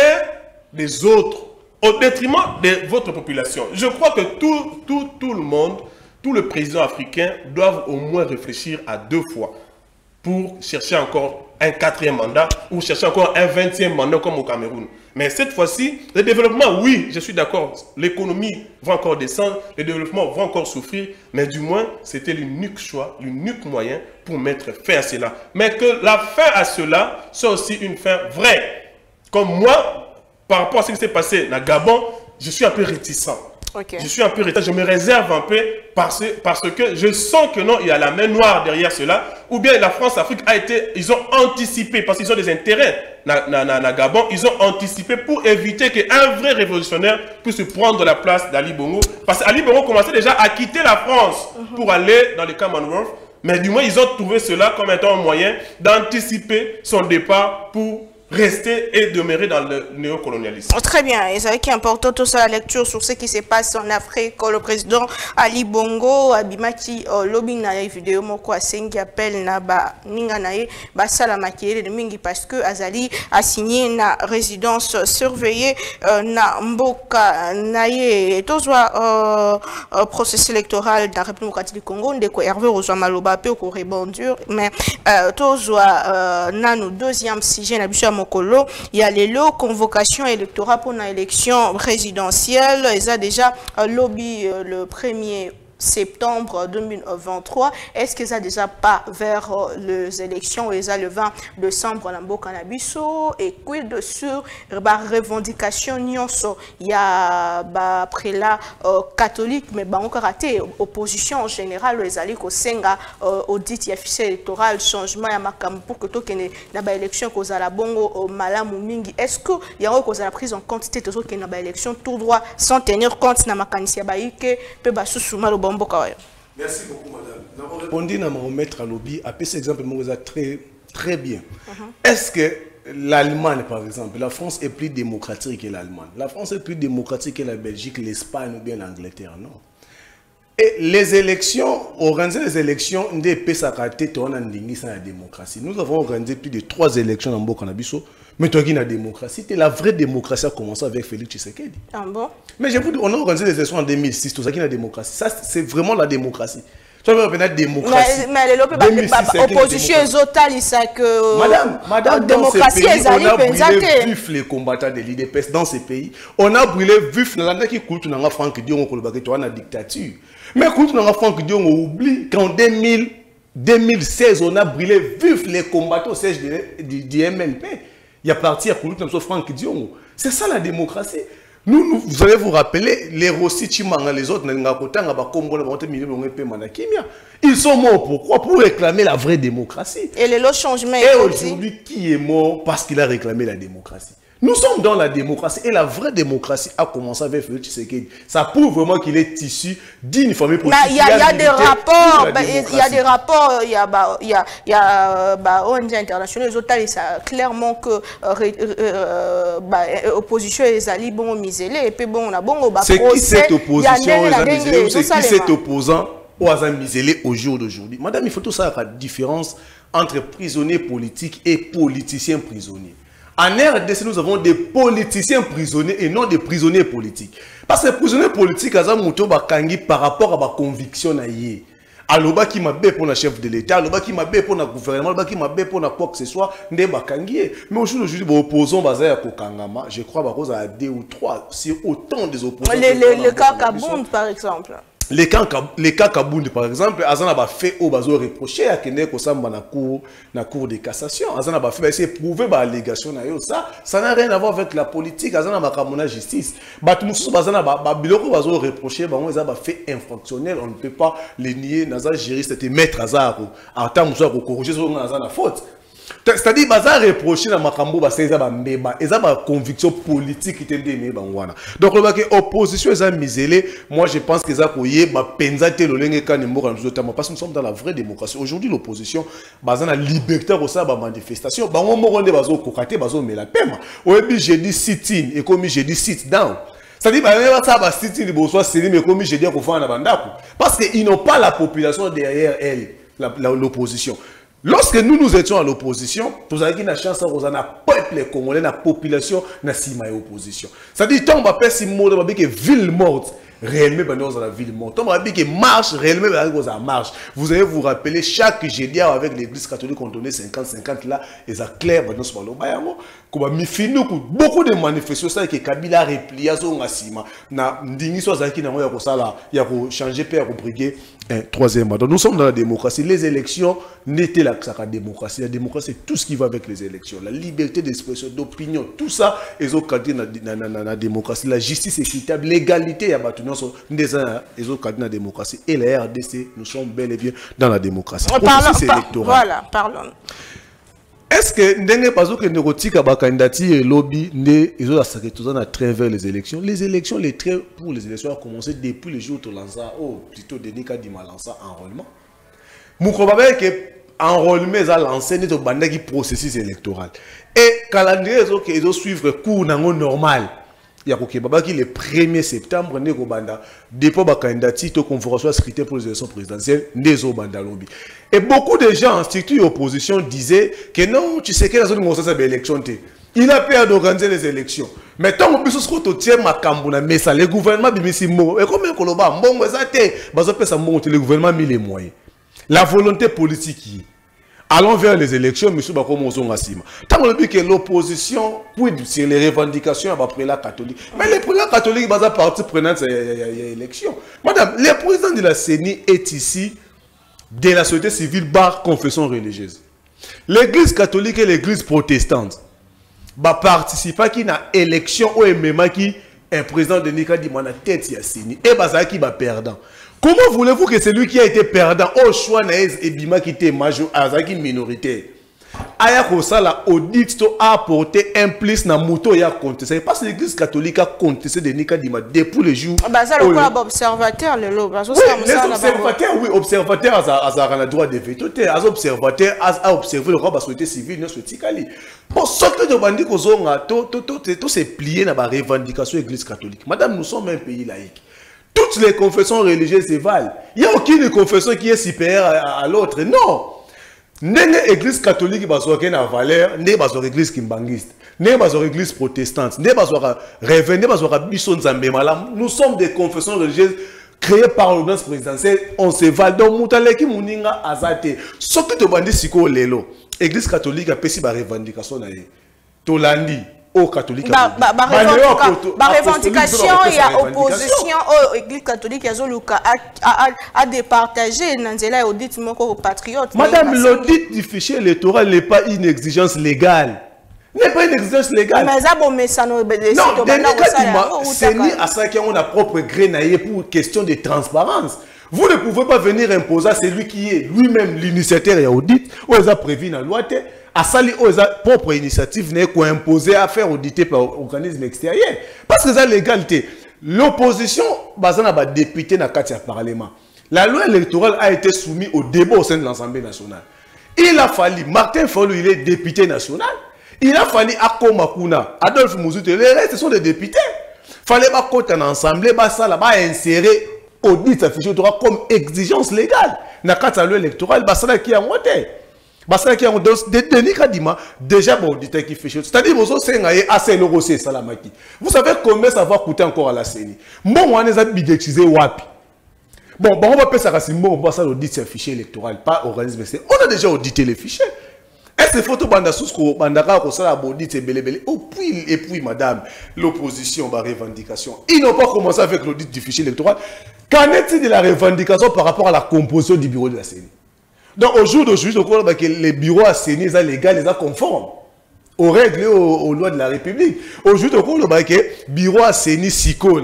des autres, au détriment de votre population. Je crois que tout, tout, tout le monde, tous les présidents africains doivent au moins réfléchir à deux fois pour chercher encore un quatrième mandat ou chercher encore un vingtième mandat comme au Cameroun. Mais cette fois-ci, le développement, oui, je suis d'accord, l'économie va encore descendre, le développement va encore souffrir, mais du moins, c'était l'unique choix, l'unique moyen pour mettre fin à cela. Mais que la fin à cela soit aussi une fin vraie. Comme moi, par rapport à ce qui s'est passé dans Gabon, je suis un peu réticent. Okay. Je suis un peu réticent, je me réserve un peu parce, parce que je sens que non, il y a la main noire derrière cela, ou bien la France-Afrique a été, ils ont anticipé, parce qu'ils ont des intérêts dans Gabon, ils ont anticipé pour éviter qu'un vrai révolutionnaire puisse prendre la place d'Ali Bongo, parce qu'Ali Bongo commençait déjà à quitter la France uh-huh. pour aller dans le Commonwealth, mais du moins ils ont trouvé cela comme étant un moyen d'anticiper son départ pour rester et demeurer dans le néocolonialisme. Oh, très bien. Et c'est vrai qu'il est important tout ça, la lecture sur ce qui se passe en Afrique. Le président Ali Bongo, Abimaki, lobby na vidéo moko asengi appelle na ba ninga nae ba sala makere de mingi parce que Azali a signé na résidence surveillée na mboka nae tozwa processus électoral dans la République démocratique du Congo ndeko Hervé Rozwa Maloba pe ko rebondir mais tozwa na no deuxième sujet na biso Mokolo, il y a les lots convocation électorale pour une élection présidentielle. Ils ont déjà un lobby euh, le premier septembre deux mille vingt-trois. Est-ce qu'ils ont déjà pas vers euh, les élections? Ils ont le vingt décembre dans Bokanabissou et quid sur la revendication nyonso. Il y a bah, après là euh, catholique mais bah encore raté opposition en général les alliés au Senga euh, audit y affiché électoral changement ya makam pour que to kene na ba élection cause à la bongo malamu mingi. Est-ce que il y a cause à la prise en compte de to kene na ba élection tout droit sans tenir compte na makanisi ba ike pe ba susuma lo Merci beaucoup, madame. Nous avons répondu à mon maître à lobby, à cet exemple, très, très bien. Uh-huh. Est-ce que l'Allemagne, par exemple, la France est plus démocratique que l'Allemagne? La France est plus démocratique que la Belgique, l'Espagne ou bien l'Angleterre? Non. Et les élections, organiser les élections, on la démocratie. Nous avons organisé plus de trois élections dans Bokanabiso, mais toi qui la démocratie, la vraie démocratie a commencé avec Félix Tshisekedi. Ah bon? Mais je vous dis, on a organisé les élections en deux mille six, tout ça qui la démocratie. Ça, c'est vraiment la démocratie. Tu vois, la démocratie. Mais l'opposition est totale, ça que. Madame, madame, dans ces pays, on a brûlé vif les combattants de l'I D P S dans ces pays. On a brûlé vif les gens qui coulent dans la Franck Dion, on a la dictature. Mais quand on a Franck Dion, on oublie qu'en deux mille seize, on a brûlé vif les combattants au siège du M L P. Il y a parti à Franck Dion. C'est ça la démocratie. Nous, nous, vous allez vous rappeler, les Rossi Chimanga, les autres, ils sont morts pourquoi? Pour réclamer la vraie démocratie. Et le changement. Et aujourd'hui, qui est mort parce qu'il a réclamé la démocratie? Nous sommes dans la démocratie et la vraie démocratie a commencé avec Félix Tshisekedi. Ça prouve vraiment qu'il est issu d'une famille politique. Il y a, y a des rapports, il y a des rapports, il y a, bah, il y a, il y a bah, O N G internationaux, les autres, ça clairement que euh, bah, opposition et ali bon misélé et puis bon on a bon bah, c'est qui cette opposition ou c'est qui cet opposant au hasard misélé au jour d'aujourd'hui? Madame, il faut tout ça la différence entre prisonniers politiques et politiciens prisonniers. En R D C, nous avons des politiciens prisonniers et non des prisonniers politiques. Parce que les prisonniers politiques, ils ont par rapport à ma conviction. Aloba qui m'a bé pour le chef de l'État, aloba qui m'a bé pour le gouvernement, aloba qui m'a bé pour quoi que ce soit, mais aujourd'hui, les opposants, je crois qu'ils ont deux ou trois, c'est autant des opposants. Le cas Kabound, par exemple. Les cas, les cas Kabound, par exemple, ils ont fait au bazo reproché à Kenya Kosamba na cour, na cour de cassation. Ils ont fait essayer de prouver ba allégation na yo. Ça, ça n'a rien à voir avec la politique. Ils ont fait la justice. Batmoussou, ils ont ba biloko bazo reproché, ba ils ont fait infractionnel. On ne peut pas les nier. Naza juriste était maître Azaro. Attends, moussa ko corriger sur naza la faute. C'est-à-dire baza reproché na makambo ba seza ba mbeba. Ils ont ba conviction politique qui était démé bangwana. Donc le baké opposition ils ont misélé. Moi je pense que ça koyé ba penza te lolenge kanembo kan nzotama parce que nous sommes dans la vraie démocratie. Aujourd'hui l'opposition baza na liberté ko ça ba manifestation. Ba ngo moronde bazo kokate bazo mela pema. Oyebi j'ai dit sit in et comme j'ai dit sit down. C'est-à-dire que ça va sit in de bosoa c'est mais comme j'ai dit ko fa na bandako parce que ils n'ont pas la population derrière elle, l'opposition. Lorsque nous nous étions à l'opposition, nous avons eu la chance de la peuple congolais, la population, na sima opposition. C'est-à-dire que on va si mot de que ville morte, réellement dans la ville morte. On va dire que marche réellement dans la marche. Vous allez vous rappeler chaque jeudi avec l'église catholique on donnait cinquante cinquante là et ça clair dans ce ballon bayango comme mi finu beaucoup de manifestations ça que Kabila replié zo ngasima na ndingi so zaki na ya ko sala ya ko changer père ko briguer un troisième mandat. Donc nous sommes dans la démocratie. Les élections n'étaient la démocratie. La démocratie c'est tout ce qui va avec les élections. La liberté d'expression, d'opinion, tout ça ils ont cadré dans la démocratie. La justice équitable, l'égalité, il y a des autres cadrés dans la démocratie. Et la R D C, nous sommes bel et bien dans la démocratie. Parlons, par, voilà, parlons. Est-ce que ndenge pazo que neurotique ba candidature et lobby né ils ont la sécurité à travers les élections les élections les traits pour les élections a commencé depuis le jour où lança oh plutôt Denika Dima lança enrôlement mukobabe que enrôlement a lancé ne banda qui processus électoral et calendrier ils ont ils ont suivre cours nango normal il y a baba qui le premier septembre ne ko banda dépôt ba candidature to convocation scrutin pour les élections présidentielles ndezo banda lobby. Et beaucoup de gens en structure opposition disaient que non, tu sais que la zone où ça élection il a peur d'organiser les élections. Mais tant que nous sommes tous ma cambona mais ça le gouvernement bimisi mo et combien koloba mbongo ezate bazo pesa mbongo le gouvernement mis les moyens. La volonté politique allons vers les élections monsieur bako mozonga sima. Tant que l'opposition pour sur les revendications après la catholique. Mais les présidents catholiques baza partie prenante élection. Madame, le président de la C E N I est ici de la société civile par confession religieuse. L'église catholique et l'église protestante bah, participent à une élection ou même qui un président de Nika dit la tête y a signé et bah qui va perdant. Comment voulez-vous que celui qui a été perdant au choix naïs et bima qui était major azaki minoritaire aya ko sala audit to apporter un plus na moto ya contesté parce que l'église catholique a contesté de Nika Dima depuis le jour bah ça le quoi observateur le lo parce que les observateurs oui observateurs a a droit de veto te as observateur a observé le roi ba société civile no sotikali pour ce que de bandi ko zonga to to to to se plier na ba revendication église catholique madame nous sommes un pays laïque. Toutes les confessions religieuses se valent. Il n'y a aucune confession qui est supérieure à, à l'autre. Non. L'église catholique est une valeur, l'église kimbangiste, l'église protestante, nous sommes des confessions religieuses créées par l'ordonnance présidentielle. On se valent. Donc, Moutaleki Mouninga Azate. Ce que tu as dit, c'est que l'église catholique a fait des revendications. Tolandi. Au catholique. Bah, bah, bah, revendication, il y a opposition aux églises catholiques, il y a départager Nanzela audit aux patriotes. Madame, l'audit du fichier électoral n'est pas une exigence légale. n'est pas une exigence légale. Mais ça, bon, mais ça nous... Non, dernier cas, c'est ni à ça qu'on a propre gré pour question de transparence. Vous ne pouvez pas venir imposer à celui qui est lui-même l'initiateur et audit, ou ils ont prévu dans la loi, à ça, ils ont propre initiative, n'est qu'à imposer à faire auditer par organisme extérieur. Parce que c'est la légalité. L'opposition, basée sur les députés dans le Parlement. La loi électorale a été soumise au débat au sein de l'Assemblée nationale. Il a fallu, Martin Fayulu, il est député national. Il a fallu Akoma Kuna, Adolphe Mouzouté, les restes sont des députés. Il fallait pas qu'on en assemblée, ça là, insérer audit affiché comme exigence légale. Dans la loi électorale, ça qui a monté. Ça qui a monté. Déjà, bon, auditeur qui fait. C'est-à-dire, vous avez assez l'euro, c'est Salamaki. Vous savez combien ça va coûter encore à la C E N I? Bon, on a budgétisé Wapi. Bon, bon, on va passer à Simon, on va passer à l'audit sur fichier électoral, pas organisme. On a déjà audité les fichiers. Est-ce que photo banda sous ko bandaka ko sala audit et belé belé? Et puis, et puis, madame, l'opposition, bah, revendication. Ils n'ont pas commencé avec l'audit du fichier électoral. Qu'en est-il de la revendication par rapport à la composition du bureau de la C E N I? Donc, au jour d'aujourd'hui, les bureaux à C E N I, sont légaux, les conformes aux règles et aux, aux lois de la République. Aujourd'hui, le bureau à C E N I, SICO,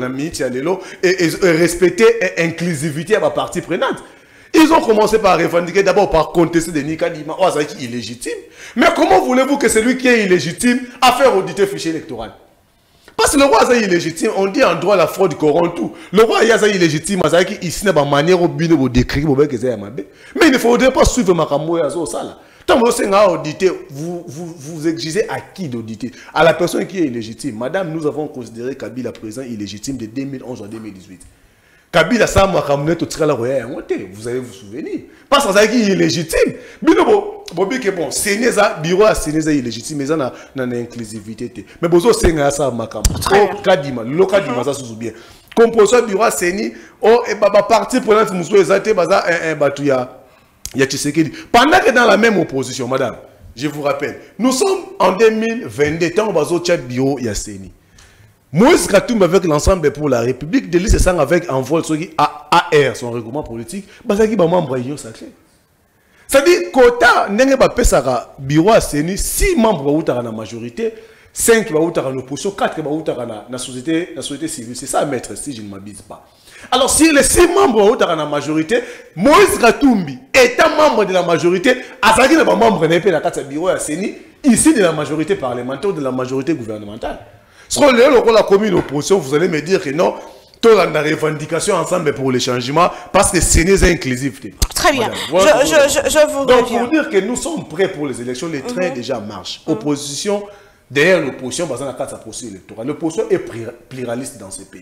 et respecter l'inclusivité à la partie prenante. Ils ont commencé par revendiquer, d'abord par contester des Nikadima, oh, ça qui est illégitime. Mais comment voulez-vous que celui qui est illégitime a fait auditer le fichier électoral? Parce que le roi est illégitime, on dit en droit la fraude corrompt tout. Le roi est illégitime, il n'a pas manière de décrire, mais il ne faudrait pas suivre ma camouflage à ça. Tant que vous avez audité, vous, vous, vous exigez à qui d'auditer? À la personne qui est illégitime. Madame, nous avons considéré Kabila présent illégitime de deux mille onze à deux mille dix-huit. Kabila, ça m'a ramené tout ça, vous allez vous souvenir. Parce que ça qui est illégitime. Bon, bon, Sénéza, bureau à Sénéza illégitime, mais ça n'a pas d'inclusivité. Mais bon, c'est ça, ma camouflage. Au Kadima, le Kadima, ça se souvient bien. Composition bureau à Séni, oh, et bah, parti prenante, Moussou, exacté, bah, un, un, batouya. Pendant que dans la même opposition, madame, je vous rappelle, nous sommes en deux mille vingt-deux, tant que nous avons bureau Yasseni. Moïse Katoum avec l'ensemble pour la République, de l'I C avec envol A R, son règlement politique, c'est qui membre de sacré. C'est-à-dire, quota, n'est pas pesara bureau Yasseni, six membres dans la majorité, cinq dans l'opposition, quatre dans la société, la société civile. C'est ça, maître, si je ne m'abuse pas. Alors, si les six membres dans la majorité, Moïse Katumbi étant membre de la majorité, Azaki n'est pas membre de la bureau à Séni, ici de la majorité parlementaire ou de la majorité gouvernementale. Si on est la commune opposition, vous allez me dire que non, tout la revendication ensemble pour les changements, parce que Séni est inclusif. Très bien. Voilà, je, je, je, je vous Donc, reviens. pour dire que nous sommes prêts pour les élections, les trains mm-hmm. déjà marchent. Mm-hmm. Opposition, derrière l'opposition, basée sur la procédure électorale. L'opposition est pluraliste dans ce pays.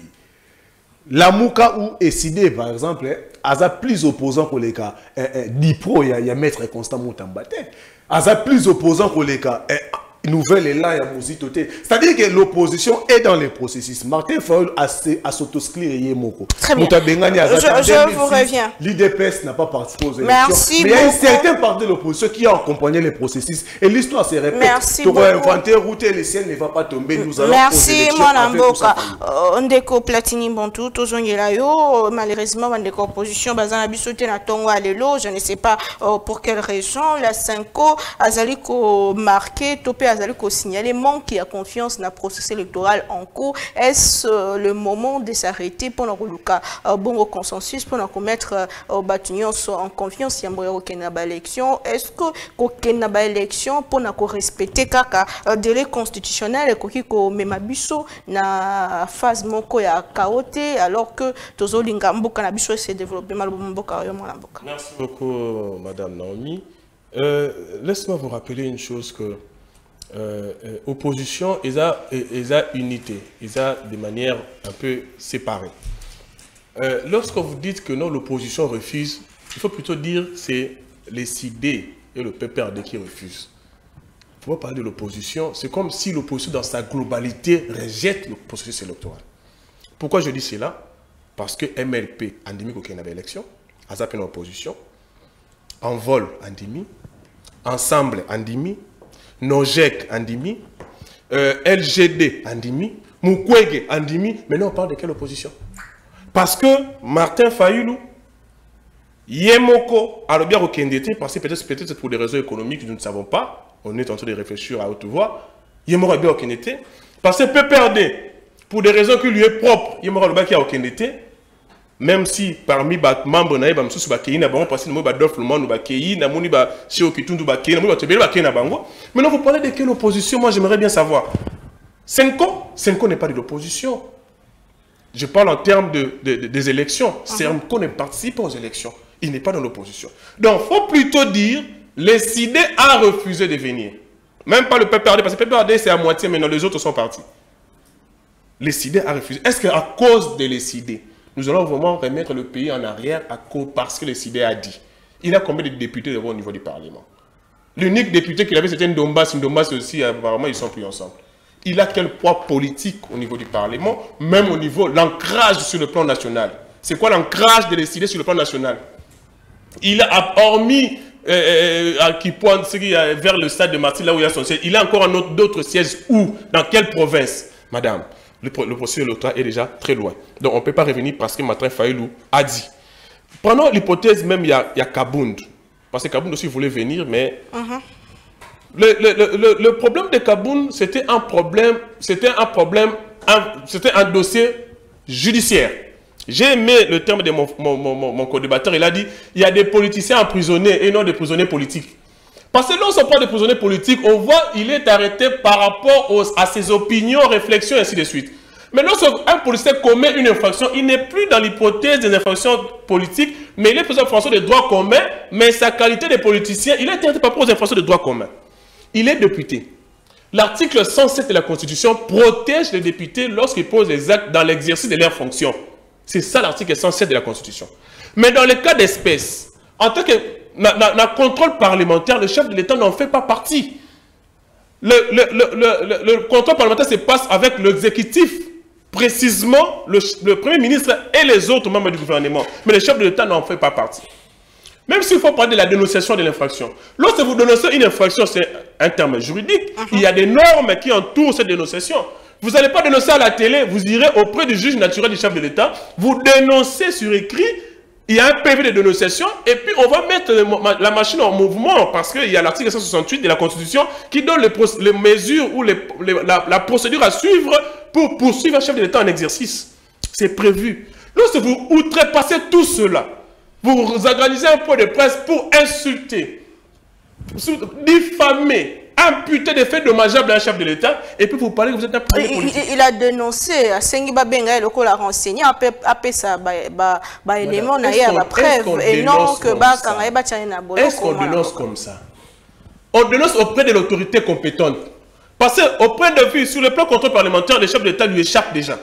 La Mouka ou Essidé, par exemple, a plus opposants que les cas. Dipro, il y a maître Constant Moutambate. A plus opposants que les cas. Nouvelle élan et Mousitoté. C'est-à-dire que l'opposition est dans les processus. Martin Fayulu a s'autoscléré Moko. Très bien. Je, je vous reviens. L'I D P S n'a pas participé aux élections. Merci mais il y a une certaine partie de l'opposition qui a accompagné les processus. Et l'histoire se répète. Merci beaucoup. Pour inventer route et le ciel ne va pas tomber. Nous allons Merci, mon Mboka. Ndeko Platini Bantou, toujours Yelayo. Malheureusement, Ndeko opposition, Bazan Abissoté na Tongo Alelo. Je ne sais pas pour quelle raison. La Cinco, Azaliko marqué, Topé Azaliko signalé, manque de confiance dans le processus électoral en cours. Est-ce euh, le moment de s'arrêter pour nous euh, bon consensus, pour nous mettre au bâtiment en confiance il y a une élection? Est-ce que aucune élection pour nous respecter kaka délai constitutionnel et que même abisso na phase moko ya chaotique alors que tozo lingambo kanabiso se développer mal mboka yo mala mboka? Merci beaucoup madame Naomi. Euh, laisse-moi vous rappeler une chose que Euh, euh, opposition, ils ont unité, ils ont de manière un peu séparée. Euh, lorsque vous dites que non, l'opposition refuse, il faut plutôt dire que c'est les C D et le P P R D qui refusent. Il ne faut pas parler de l'opposition, c'est comme si l'opposition dans sa globalité rejette le processus électoral. Pourquoi je dis cela? Parce que M L P, endémique aucune élection, a zappé l'opposition, Envol, endémique, Ensemble, endémique, Nojek Andimi, euh, L G D Andimi, Mukwege Andimi, maintenant on parle de quelle opposition? Parce que Martin Fayulu, Yemoko, alors bien au Kendete, parce que peut-être peut-être pour des raisons économiques, nous ne savons pas, on est en train de réfléchir à haute voix, Il m'aura bien aucun été. Parce que P P R D, pour des raisons qui lui est propre, il m'aura bien aucun été. Même si parmi les membres de la société, il y a des personnes qui ont fait le monde, il y a des gens qui ont fait le monde. Maintenant, vous parlez de quelle opposition? Moi, j'aimerais bien savoir. Senko, Senko n'est pas de l'opposition. Je parle en termes de, de, de, des élections. Senko ne participe pas aux élections. Il n'est pas dans l'opposition. Donc, il faut plutôt dire, les C I D a refusé de venir. Même pas le P P R D, parce que le P P R D, c'est à moitié, maintenant les autres sont partis. Les C I D a refusé. Est-ce qu'à cause de les C I D, nous allons vraiment remettre le pays en arrière à cause parce que le C I D a dit? Il a combien de députés au niveau du Parlement? L'unique député qu'il avait, c'était Ndombas. Ndombas aussi, apparemment, ils ne sont plus ensemble. Il a quel poids politique au niveau du Parlement, même au niveau de l'ancrage sur le plan national. C'est quoi l'ancrage de les C I D sur le plan national? Il a, hormis euh, euh, qui pointe vers le stade de Marseille, là où il y a son siège, il a encore d'autres sièges où? Dans quelle province? Madame, le, le processus électoral est déjà très loin. Donc on ne peut pas revenir parce que Martin Fayulu a dit. Prenons l'hypothèse même, il y a, il y a Kabound. Parce que Kabound aussi voulait venir, mais... Uh-huh. le, le, le, le problème de Kabound, c'était un problème, c'était un problème, c'était un dossier judiciaire. J'ai aimé le terme de mon, mon, mon, mon co-débatteur, il a dit, il y a des politiciens emprisonnés et non des prisonniers politiques. Parce que lorsqu'on parle de prisonniers politiques, on voit qu'il est arrêté par rapport aux, à ses opinions, réflexions, et ainsi de suite. Mais lorsqu'un policier commet une infraction, il n'est plus dans l'hypothèse des infractions politiques, mais il est plus en infraction des droits communs, mais sa qualité de politicien, il est arrêté par rapport aux infractions des droits communs. Il est député. L'article cent sept de la Constitution protège les députés lorsqu'ils posent des actes dans l'exercice de leurs fonctions. C'est ça l'article cent sept de la Constitution. Mais dans le cas d'espèce, en tant que na, na, na contrôle parlementaire, le chef de l'État n'en fait pas partie. Le, le, le, le, le contrôle parlementaire se passe avec l'exécutif, précisément le, le Premier ministre et les autres membres du gouvernement. Mais le chef de l'État n'en fait pas partie. Même s'il faut parler de la dénonciation de l'infraction. Lorsque vous dénoncez une infraction, c'est un terme juridique, uh-huh. Il y a des normes qui entourent cette dénonciation. Vous n'allez pas dénoncer à la télé, vous irez auprès du juge naturel du chef de l'État, vous dénoncez sur écrit, il y a un P V de dénonciation, et puis on va mettre le, la machine en mouvement, parce qu'il y a l'article cent soixante-huit de la Constitution qui donne les, les mesures ou les, les, la, la procédure à suivre pour poursuivre un chef de l'État en exercice. C'est prévu. Lorsque vous outrepassez tout cela, vous organisez un point de presse pour insulter, diffamer, imputer des faits dommageables à un chef de l'État, et puis vous parlez que vous êtes un premier politique. Il, il a dénoncé, à Sengiba Benga, le col a renseigné, après ça, bah élément, il y a la preuve, et non que bah quand il y a Tchana Bolo. Est-ce qu'on dénonce comme ça? On dénonce auprès de l'autorité compétente. Parce qu'au point de vue, sur le plan contrôle parlementaire, le chef de l'État lui échappe déjà.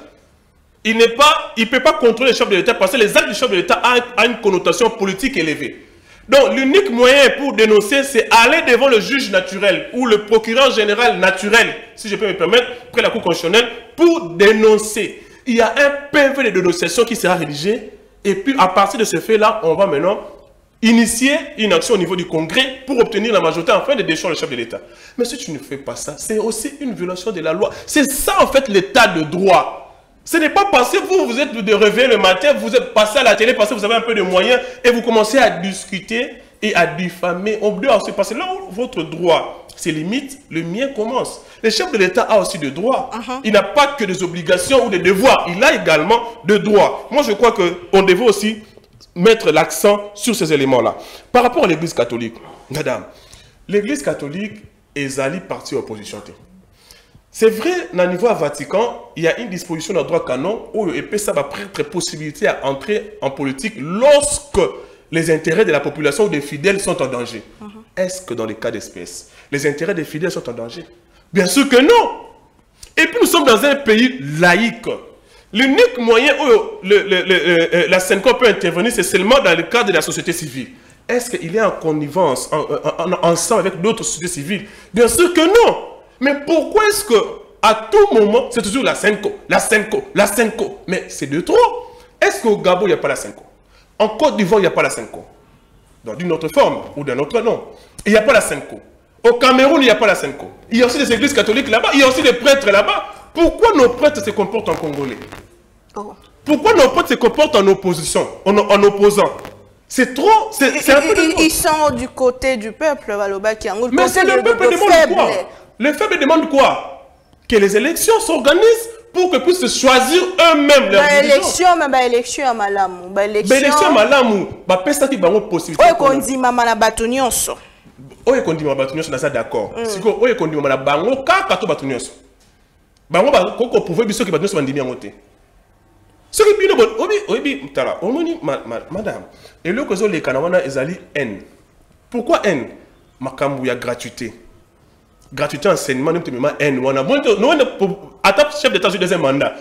Il n'est pas, il peut pas contrôler le chef de l'État parce que les actes du chef de l'État ont une connotation politique élevée. Donc, l'unique moyen pour dénoncer, c'est aller devant le juge naturel ou le procureur général naturel, si je peux me permettre, près de la Cour constitutionnelle, pour dénoncer. Il y a un P V de dénonciation qui sera rédigé, et puis à partir de ce fait-là, on va maintenant initier une action au niveau du Congrès pour obtenir la majorité afin de déchoir le chef de l'État. Mais si tu ne fais pas ça, c'est aussi une violation de la loi. C'est ça, en fait, l'état de droit. Ce n'est pas parce que vous, vous êtes de réveiller le matin, vous êtes passé à la télé parce que vous avez un peu de moyens et vous commencez à discuter et à diffamer. On doit aussi passer là où votre droit se limite, le mien commence. Le chef de l'État a aussi des droits. Uh-huh. Il n'a pas que des obligations ou des devoirs. Il a également des droits. Moi, je crois qu'on devait aussi mettre l'accent sur ces éléments-là. Par rapport à l'Église catholique, madame, l'Église catholique est allée partie opposition. C'est vrai, au niveau à Vatican, il y a une disposition dans le droit canon où le E P ça va prendre possibilité à entrer en politique lorsque les intérêts de la population ou des fidèles sont en danger. Uh-huh. Est-ce que dans les cas d'espèce, les intérêts des fidèles sont en danger? Bien sûr que non. Et puis nous sommes dans un pays laïque. L'unique moyen où le, le, le, la Senko peut intervenir, c'est seulement dans le cadre de la société civile. Est-ce qu'il est en connivence, en, en, en, ensemble avec d'autres sociétés civiles? Bien sûr que non. Mais pourquoi est-ce que à tout moment, c'est toujours la Senko, la Senko, la Senko? Mais c'est de trop. Est-ce qu'au Gabon, il n'y a pas la Senko? En Côte d'Ivoire, il n'y a pas la Senko? D'une autre forme ou d'un autre nom. Il n'y a pas la Senko. Au Cameroun, il n'y a pas la Senko. Il y a aussi des églises catholiques là-bas, il y a aussi des prêtres là-bas. Pourquoi nos prêtres se comportent en Congolais? Oh. Pourquoi nos prêtres se comportent en opposition, en, en opposant? C'est trop, c'est un peu de... Ils sont du côté du peuple, Valoba, qui mais c'est le peuple demande quoi? Les faibles demandent quoi? Que les élections s'organisent pour que puissent choisir eux-mêmes leurs dirigeants. Élection, mais bah élection à malamu, bah élection. Élection à malamu, bah pesa qui bango possibilité. Oye kondi mama na batonionso. Oye kondi mama batonionso na ça d'accord. Siko oye kondi mama na bango kaka to batonionso. Bango ba koko pouvoir biso ki batonionso bandimi ngote. Ce qui bino bon, obi obi tala, omoni madame. Et le kozo le kanawana ezali N. Pourquoi N? Makambu ya gratuité. Gratuité enseignement, nous avons un N. Nous avons attaque chef d'État sur deuxième mandat.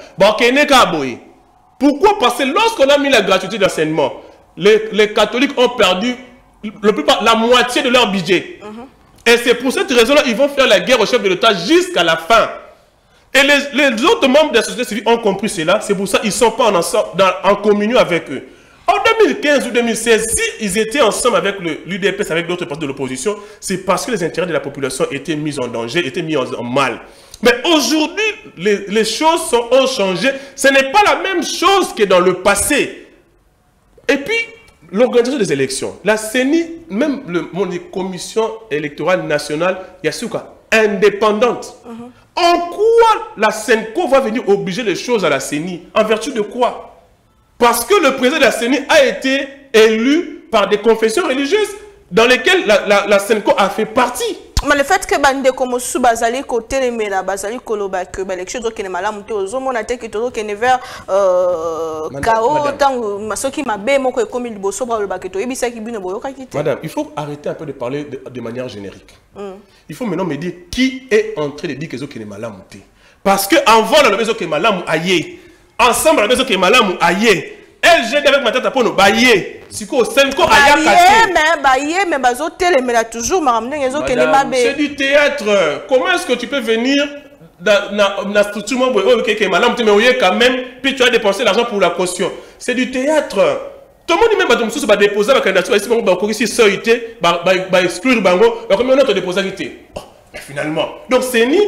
Pourquoi? Parce que lorsqu'on a mis la gratuité d'enseignement, les, les catholiques ont perdu le plus, la moitié de leur budget. Uh-huh. Et c'est pour cette raison-là qu'ils vont faire la guerre au chef de l'État jusqu'à la fin. Et les, les autres membres de la société civile ont compris cela. C'est pour ça qu'ils ne sont pas en, dans, en communion avec eux. En deux mille quinze ou deux mille seize, s'ils étaient ensemble avec l'U D P S, avec d'autres partis de l'opposition, c'est parce que les intérêts de la population étaient mis en danger, étaient mis en, en mal. Mais aujourd'hui, les, les choses sont, ont changé. Ce n'est pas la même chose que dans le passé. Et puis, l'organisation des élections. La C E N I, même le, mon commission électorale nationale, Yasuka, indépendante. Uh-huh. En quoi la Senco va venir obliger les choses à la C E N I? En vertu de quoi? Parce que le président de la C E N I a été élu par des confessions religieuses dans lesquelles la, la, la Senco a fait partie. Mais le fait que bande comme sous bazali côté les mera bazali koloba que l'élection donc ne malamu te ozomo na te que to que ne vers chaos tant masoki mabe moko comme il bosso ba le baketo ebisa ki bino boyoka kite. Madame, il faut arrêter un peu de parler de, de manière générique. Mm. Il faut maintenant me dire qui est en train de dire que zo que ne malamu te. Parce que en volant le beso que malamu aye. Ensemble, la maison qui est malade, aïe. L G D avec ma tête à pono, baïe. Si quoi, c'est quoi, aïe, mais baïe, mais bazo télé, mais là toujours, ma ramené les autres qui n'est pas bé. C'est du théâtre. Comment est-ce que tu peux venir dans la structure qui est malade, mais oui, quand même, puis tu as dépensé l'argent pour la caution. C'est du théâtre. Tout le monde même va se déposer la candidature ici, on va encore ici, ça, il va exclure Bango, combien on a déposé l'ité. Finalement. Donc, c'est ni.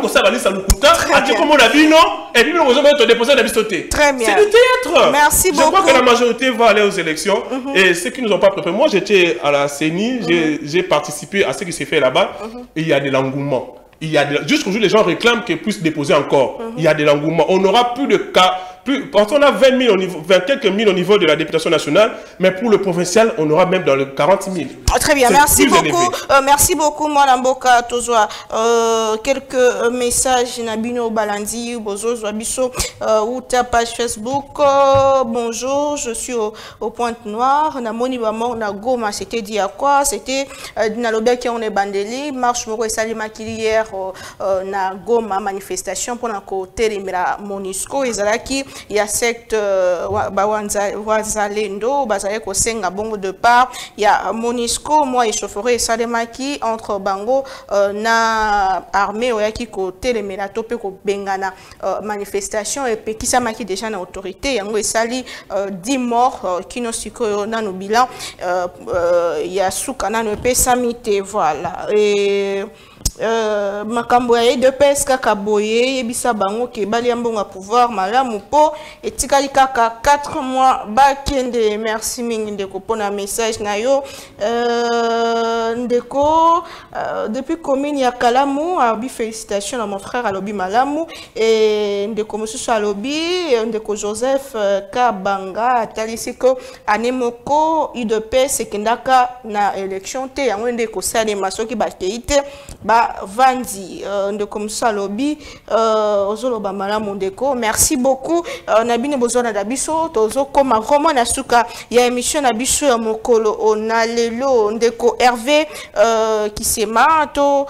Très bien. C'est du théâtre. Merci beaucoup. Je crois que la majorité va aller aux élections. Mm-hmm. Et ceux qui ne nous ont pas préparé. Moi, j'étais à la C E N I, mm-hmm. j'ai participé à ce qui s'est fait là-bas. Mm-hmm. Et il y a de l'engouement. Il y a de... Jusqu'aujourd'hui, les gens réclament qu'ils puissent déposer encore. Mm-hmm. Il y a de l'engouement. On n'aura plus de cas. Plus... Parce qu'on a vingt mille au niveau... vingt quelques mille au niveau de la députation nationale. Mais pour le provincial, on aura même dans le quarante mille. Oh, très bien. Merci beaucoup. Euh, merci beaucoup, Mme Mboka Tozwa. Euh, quelques messages. Nabino Balandi, Bozo Zwabiso, ou ta page Facebook. Euh, bonjour, je suis au, au Pointe-Noire. Namoni Bamon, na Goma, c'était dit à quoi? C'était Dinalobia qui on est bandeli. Marche Moko et Salima qui hier na Goma manifestation pour un côté de Monisco. Et Zalaki, il y a secte Wazalendo, Bazale Kosenga Bongo de part. Il y a Monisco, moi et chauffeur et Salima qui entre Bango na armée qui côté les Mélatopé ko Bengana manifestation et puis qui ça maki déjà na autorité. Yango et Sali dix morts qui n'ont su que dans nos bilans. Il y a Soukana ne peut s'amiter voilà. Et Euh, makamboye de pesca kaboye ebisa bango ke bali ambonga pouvoir malamu po etikali kaka quatre mois bakende. Merci mingi ndeko pona message na yo. Euh, ndeko euh, depuis commune ya Kalamu abi félicitations à mon frère alobi malamu et ndeko mosusu alobi ndeko Joseph Kabanga atalisi ko anemoko I D P sekendaka na élection te yango ndeko sale masoki bakeite ba Vandi de comme ça lobby ozoloba malamu ndeko. Merci beaucoup nabine bozona da biso tozo koma vraiment na suka ya émission na biso ya mokolo ona lelo ndeko Hervé qui se mato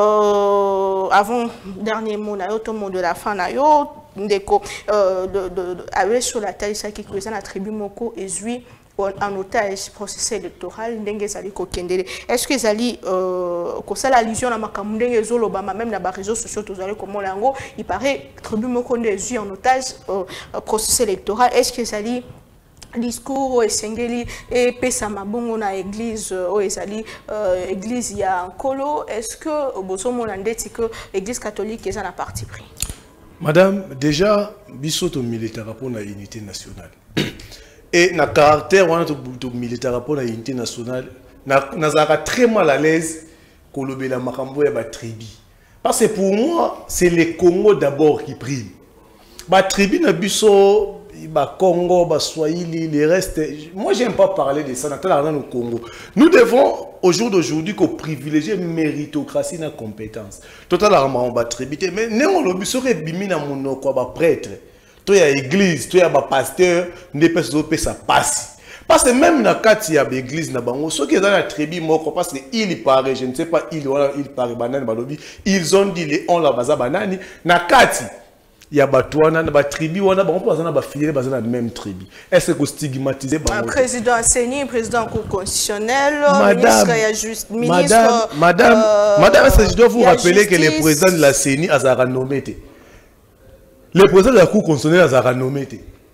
avant dernier mot na yo to mot de la fin na yo ndeko de de sur la taille ça qui cause la tribu moko ezui en otage processus électoral ndenge zali ko kendele. Est-ce que zali euh ko sala allusion na makambo ndenge zoloba même na ba réseaux sociaux to zali comme lango il paraît tribu moko ndezi en otage euh, processus électoral. Est-ce que zali discours esengeli et pesa mabongo na église o ezali église ya nkolo? Est-ce que bozomo na ndeti que église catholique est na parti pris? Madame, déjà bisoto militaire pour la unité nationale. Et na caractère on a tout militaire pour la unité nationale na nazaka très mal à l'aise kolobela makambo ya ba tribu Parce que pour moi, c'est le Congo d'abord qui prime. La tribu de Bisso, bah Congo, bah Swahili, les restes. Moi, j'aime pas parler de ça dans le Congo. Nous devons, au jour d'aujourd'hui, privilégier méritocratie et la compétence. Totalement, on va tribu. Mais nous, on serait bimina mon quoi, bah prêtre. Toi, il y a l'église, toi, il y a bah pasteur, ne peut pas ça passe. Parce que même dans le il y a l'église, ceux qui sont dans la tribu, parce qu'il paraît, je ne sais pas, il paraît, ils ont dit les on la basa banani, na kati. Il y a Batouana, la tribu, on a filié dans la même tribu. Est-ce que vous stigmatisez le président Séni, président constitutionnel, Madame, ministre, ministre, Madame, Madame, euh, Madame, est-ce que je dois vous rappeler que le président de la Séni a renommé? Le président de la Cour constitutionnelle a renommé.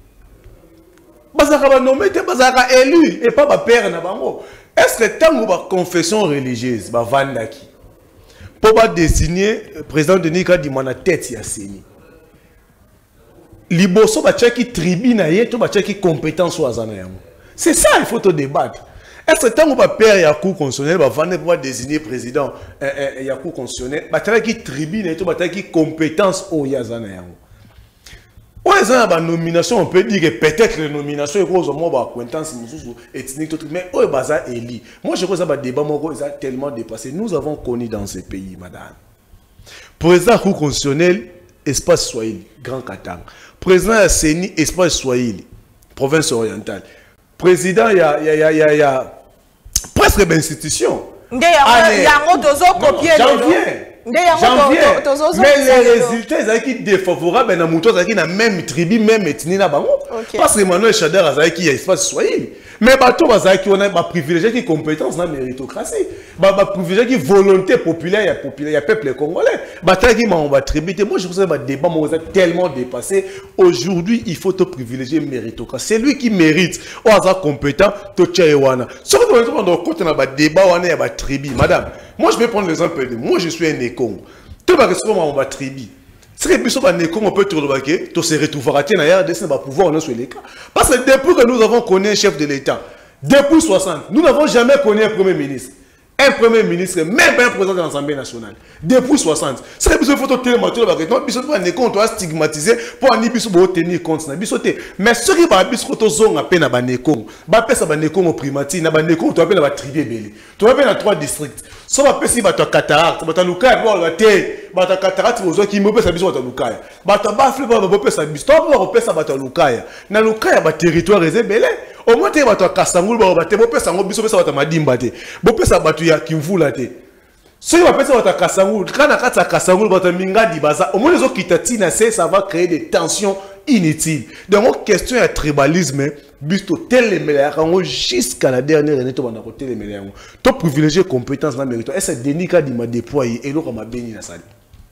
Bazaka nommé, bazaka élu et pas ba père na bango. Est-ce que tant que confession religieuse ba vandaki pour ba désigner président de Nika di mana tête ya Séni. Liboso ba tchaki tribu na ye to ba tchaki compétence wa zana yango. C'est ça il faut te débattre. Est-ce que tant que ba père ya cour constitutionnelle ba vande pour désigner président euh, ya cour constitutionnelle ba tchaki tribu na ye to ba tchaki compétence o ya zana yango. La nomination, on peut dire que peut-être les nominations sont une acquaintance ethnique, mais oh, baza éli. Moi, je crois que le débat est tellement dépassé. Nous avons connu dans ce pays, madame. Président Cour constitutionnel, espace Swahili, Grand Katanga. Président Séni, espace Swahili, province orientale. Président, il y a, y a, y a, y a, y a presque une institution. Il y a un copier. Janvier. Mais les résultats sont défavorables dans la même tribu, même ethnie. Parce que Manuel Chader a qui espace Swahili. Mais bateau qui on a privilégié qui compétence dans la méritocratie. Ba privilégié qui volonté populaire, il y a peuple congolais. Bataille qui m'a tribu. Moi je trouve que le débat est tellement dépassé. Aujourd'hui, il faut te privilégier méritocratie. C'est lui qui mérite. Ou à compétent, to tchaïwana. Surtout quand on a un débat, on a un tribu. Madame, moi je vais prendre l'exemple de moi, je suis un écon. Tu vas rester dans ma tribu. Si tu es un écon, on peut te retrouver, tu se retrouveras à la R D C, on va pouvoir en sur les cas. Parce que depuis que nous avons connu un chef de l'État, depuis soixante, nous n'avons jamais connu un premier ministre. Un premier ministre, même pas un président de l'Assemblée nationale. Depuis soixante. C'est que faut tellement tu vas on doit stigmatiser pour en tenir compte. Mais ce qui va être zone à peine à Banekon, va passer à Banekon au primati, na Banekon, tu vas trier belé. Tu vas dans trois districts. So va passer à cataracte, à Luka, à Té, à cataracte, aux qui me pèsent à Bisson à Luka. À Bafle, à pèsent à Bisson, à pèsent à Luka. Na Luka, à territoire réservé. Au moins, tu vas à Kassangul, à pèsent à Bisson, à Madimbate. Vous pèsent à Batuya qui vous l'a été. Ce qui va passer à Kassangul, quand on a Kassangul, à Minga Dibaza, au moins les autres qui t'attirent, ça va créer des tensions inutiles. Donc, question de tribalisme, bisto tel les meilleurs, jusqu'à la dernière année, tu vas côté les meilleurs. Tu privilégié compétence dans le mérite. Est-ce que Denika dit m'a déployé et l'autre m'a béni dans sa vie?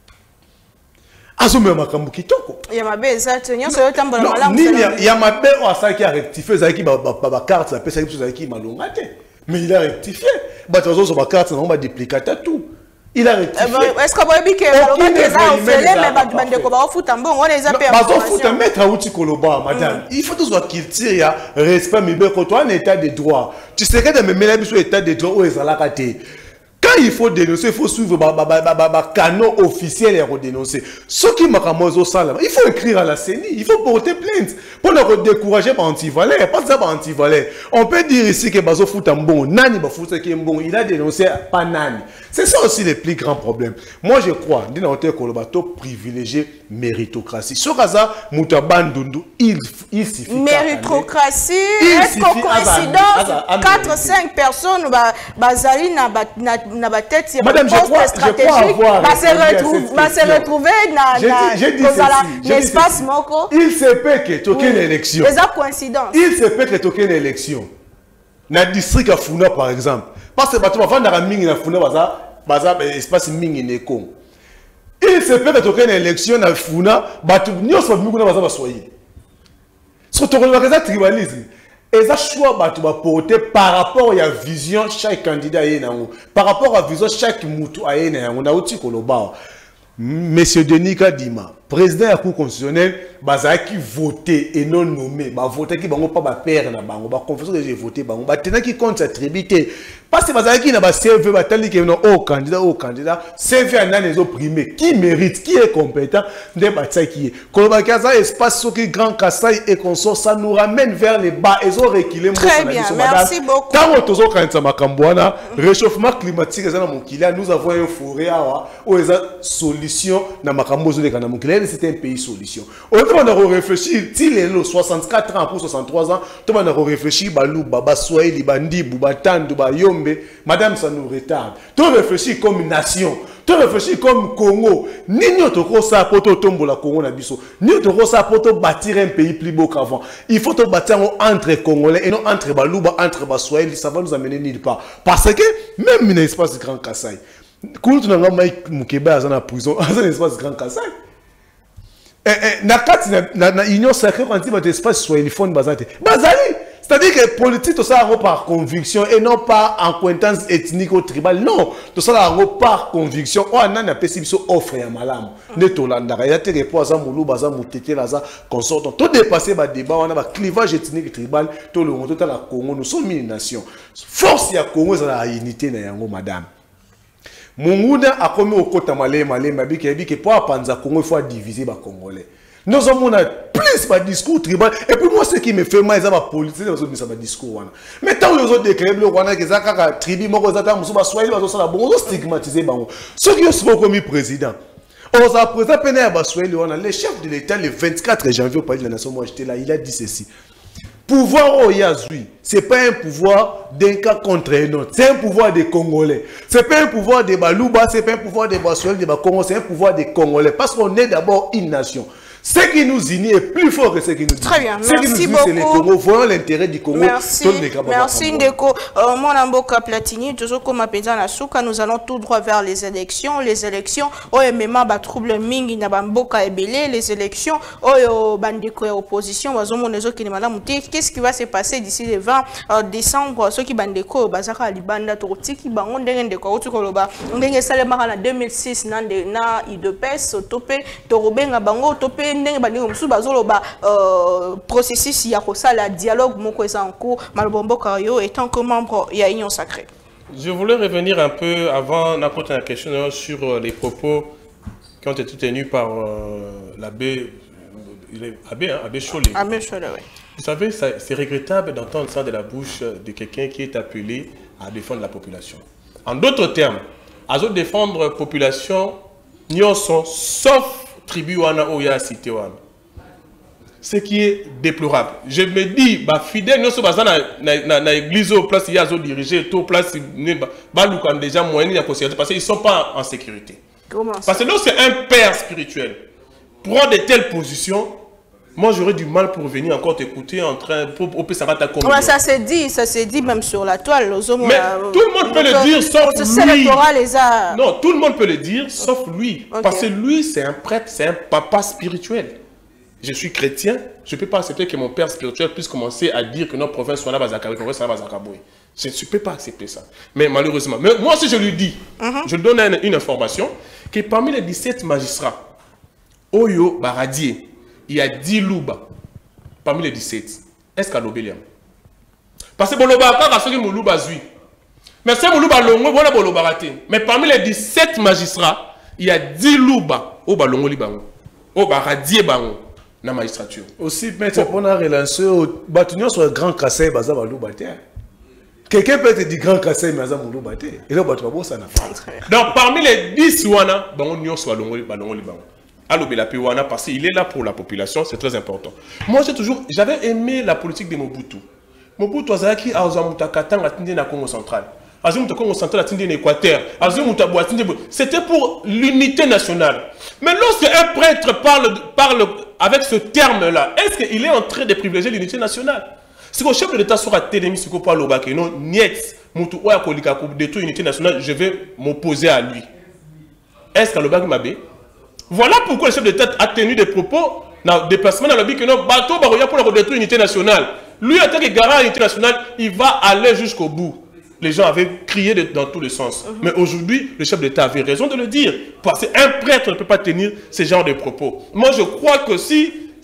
Azome makambu kitoko. Il y a ma belle ça tenir sur le temps de la il y a ma belle on a ça qui a rectifié ça qui ba ba carte ça peut ça qui m'a longate. Mais il a rectifié. Bah tu vois sur ma carte on va dupliquer tout. Il a rectifié. Est-ce que vous avez dit que le ça a fait mais ba bande ko ba foot en bon on les a payé. Ba foot en mettre à outil koloba madame. Il faut tous voir qu'il tire il y a respect mais ben quand toi un état de droit. Tu sais que de me mêler sur état de droit où est la raté. Quand il faut dénoncer, il faut suivre le canot officiel et dénoncer. Ce qui m'a ramené au salaire, il faut écrire à la C E N I, il faut porter plainte pour ne décourager les anti-valais. Pas ça, anti-valais. On peut dire ici que Bazo fout un bon, Nani va foutre qui est bon, il a dénoncé pas Nani. C'est ça aussi le plus grand problème. Moi, je crois, dans notre Kolobato, privilégier méritocratie. Sur ça, Moutabandundu, il suffit. Méritocratie, est-ce qu'on coïncidence quatre cinq personnes, Bazali n'a tête, madame, je crois, stratégique, je crois avoir va se retrouver dans l'espace moko. Il se peut que tu aies une élection. Les coïncidences. Il se peut que tu aies une élection. Dans le district à Funa, par exemple. Parce que tu vas faire un mingi à Funa, baza espace mingi neko. Il se peut que tu aies une élection à Funa, tu n'y a pas de mingi à baza soyer. Ce que tu as tribalisme. Et ça choix bah tu vas porter par rapport à la vision chaque candidat par rapport à la vision chaque moutou a on a aussi koloba monsieur Denis Kadima président de la Cour constitutionnelle baza qui voté et non nommé bah voter qui bango pas ba père na bango ba confession que j'ai voté bango ba tenant qui compte sa tribité Parce que bazalaki na ba C V batali que non au candidat au candidat C V en les opprimés qui mérite qui est compétent de batsa qui est kolobakaza espace ce qui grand Kassai et consort ça nous ramène vers les bas et ont reculé. Très bien, merci beaucoup. Tant tozo kanisa makambwana réchauffement climatique ezana mokila nous avons une forêt awa où eza solution na makambo zo de kana mokila c'est un pays solution. Autrement on réfléchir il est soixante-quatre ans pour soixante-trois ans tout on réfléchir balou baba swahili bandi bubatandu ba madame, ça nous retarde. Tu réfléchis comme une nation. Tu réfléchis comme Congo. Ni nous te ça pour te tomber la Congo na biso. Ni te ça pour te bâtir un pays plus beau qu'avant. Il faut te bâtir entre Congolais et non entre Balouba, entre Baswahili. Ça va nous amener nulle part. Parce que même un espace Grand Kassai. Quand tu n'as pas Mukeba dans la prison, dans un espace Grand Kassai. Na union sacrée quand tu vas espace Swahili fond bazate. Bazali. C'est-à-dire que politique, tout ça par conviction et non pas en acquaintance ethnique ou tribale. Non, tout ça par conviction. On a une possibilité offre à malam. Ne t'olanda. Il y a des réponses à moulou, baza moutete, laza consortant. Tout dépassé par débat, on a un clivage ethnique et tribal. Tout le monde, tout à la Congo, nous sommes une nation. Force ya Congo, c'est la unité na yango, madame. Munguna a commis au côté malé, malé, mabi, qui a dit que pour apprendre Congo, il faut diviser les Congolais. Nous avons plus de discours tribal. Et pour moi, ce qui me fait mal, c'est la politique. Nous avons des discours. Mais tant que nous avons déclaré que nous avons des tribus, nous avons des stigmatisés. Ceux qui sont commis président. On a présenté le chef de l'État le vingt-quatre janvier au Palais de la Nation. Moi, j'étais là, il a dit ceci. Pouvoir au Yazui, ce n'est pas un pouvoir d'un cas contre un autre. C'est un pouvoir des Congolais. Ce n'est pas un pouvoir des Balouba, ce n'est pas un pouvoir des Basouel, des Bakongo, c'est un pouvoir des Congolais. Parce qu'on est d'abord une nation. Ce qui nous unit est plus fort que ce qui nous dit. Très bien, merci beaucoup. Ce qui nous unit, c'est les Congo. Voyons l'intérêt du Congo. Merci, merci Ndeko. Euh, mon Amboka Platini, toujours comme à Pézana Souka, nous allons tout droit vers les élections. Les élections, oh, et même ba trouble mingi na bamboka ebele. Les élections, oh, bandeko opposition, wazomo nezo ki nemala muté. Qu'est-ce qui va se passer d'ici le vingt décembre? Ceux qui bandeko bazaka libanda tortiki bango ndenge ndeko otukoloba. Ndenge salemaka na deux mille six na na I D P S topé torobenga bango topé ndenge bandeko musu bazoloba processus ya kosala dialogue moko eza en cours. Malbombo Kario étant que membre ya Union Sacrée. Je voulais revenir un peu avant la question sur les propos qui ont été tenus par euh, l'abbé Abbé hein, Abbé Cholé. Abbé Cholé, oui. Vous savez, c'est regrettable d'entendre ça de la bouche de quelqu'un qui est appelé à défendre la population. En d'autres termes, à défendre la population, nous sommes sauf tribu wana oya cité wana. Ce qui est déplorable. Je me dis, bah fidèle, nous sommes dans l'église au place il y a dirigé, tout place bah nous quand déjà moyen il y a parce qu'ils sont pas en sécurité. Comment ça? Parce que là c'est un père spirituel. Prendre de telles positions, moi j'aurais du mal pour venir encore t'écouter en train pour pour ça va t'accompagner. Ouais, ça s'est dit, ça s'est dit même sur la toile. Mais tout le monde peut le dire sauf lui. Non, tout le monde peut le dire sauf lui. Okay. Parce que lui c'est un prêtre, c'est un papa spirituel. Je suis chrétien, je ne peux pas accepter que mon père spirituel puisse commencer à dire que notre province soit là, je ne peux pas accepter ça. Mais malheureusement, mais moi si je lui dis, uh-huh. je donne une, une information, que parmi les dix-sept magistrats, Oyo Baradier, il y a dix louba parmi les dix-sept. Est-ce qu'à l'obéliam? Parce que Boloba a fait que louba zui. Mais c'est Boloba longo, voilà Boloba raté. Mais parmi les dix-sept magistrats, il y a dix louba au balongo libango. Au Baradier bango. La magistrature. Aussi, maître, pour nous relancer, bâtiment sur le Grand Kassai, baza balou baté. Quelqu'un peut être du Grand Kassai, mais baza balou baté. Et là, bâtiment ça n'a pas. Donc, parmi les dix wana, bango nyo soit longo balongo libango. Allo Belapi wana parce qu'il est là pour la population, c'est très important. Moi, j'ai toujours, j'avais aimé la politique de Mobutu. Mobutu azaki a ozamuta katanga tindi na Congo central. Azimuta Congo central tindi na Équateur. Azimuta boa tindi. C'était pour l'unité nationale. Mais lorsque un prêtre parle parle avec ce terme-là, est-ce qu'il est en train de privilégier l'unité nationale? Si le chef de l'État sera télémis, si vous parlez au bac, non, niet, moutou oya kolika pour détruire l'unité nationale, je vais m'opposer à lui. Est-ce qu'à l'Obak Mabé? Voilà pourquoi le chef de l'État a tenu des propos dans le déplacement dans le but que non, bateau baroya pour détruire l'unité nationale. Lui, en tant que garant de l'unité nationale, il va aller jusqu'au bout. Les gens avaient crié de, dans tous les sens. Uh-huh. Mais aujourd'hui, le chef d'État avait raison de le dire. Parce qu'un prêtre ne peut pas tenir ce genre de propos. Moi, je crois que si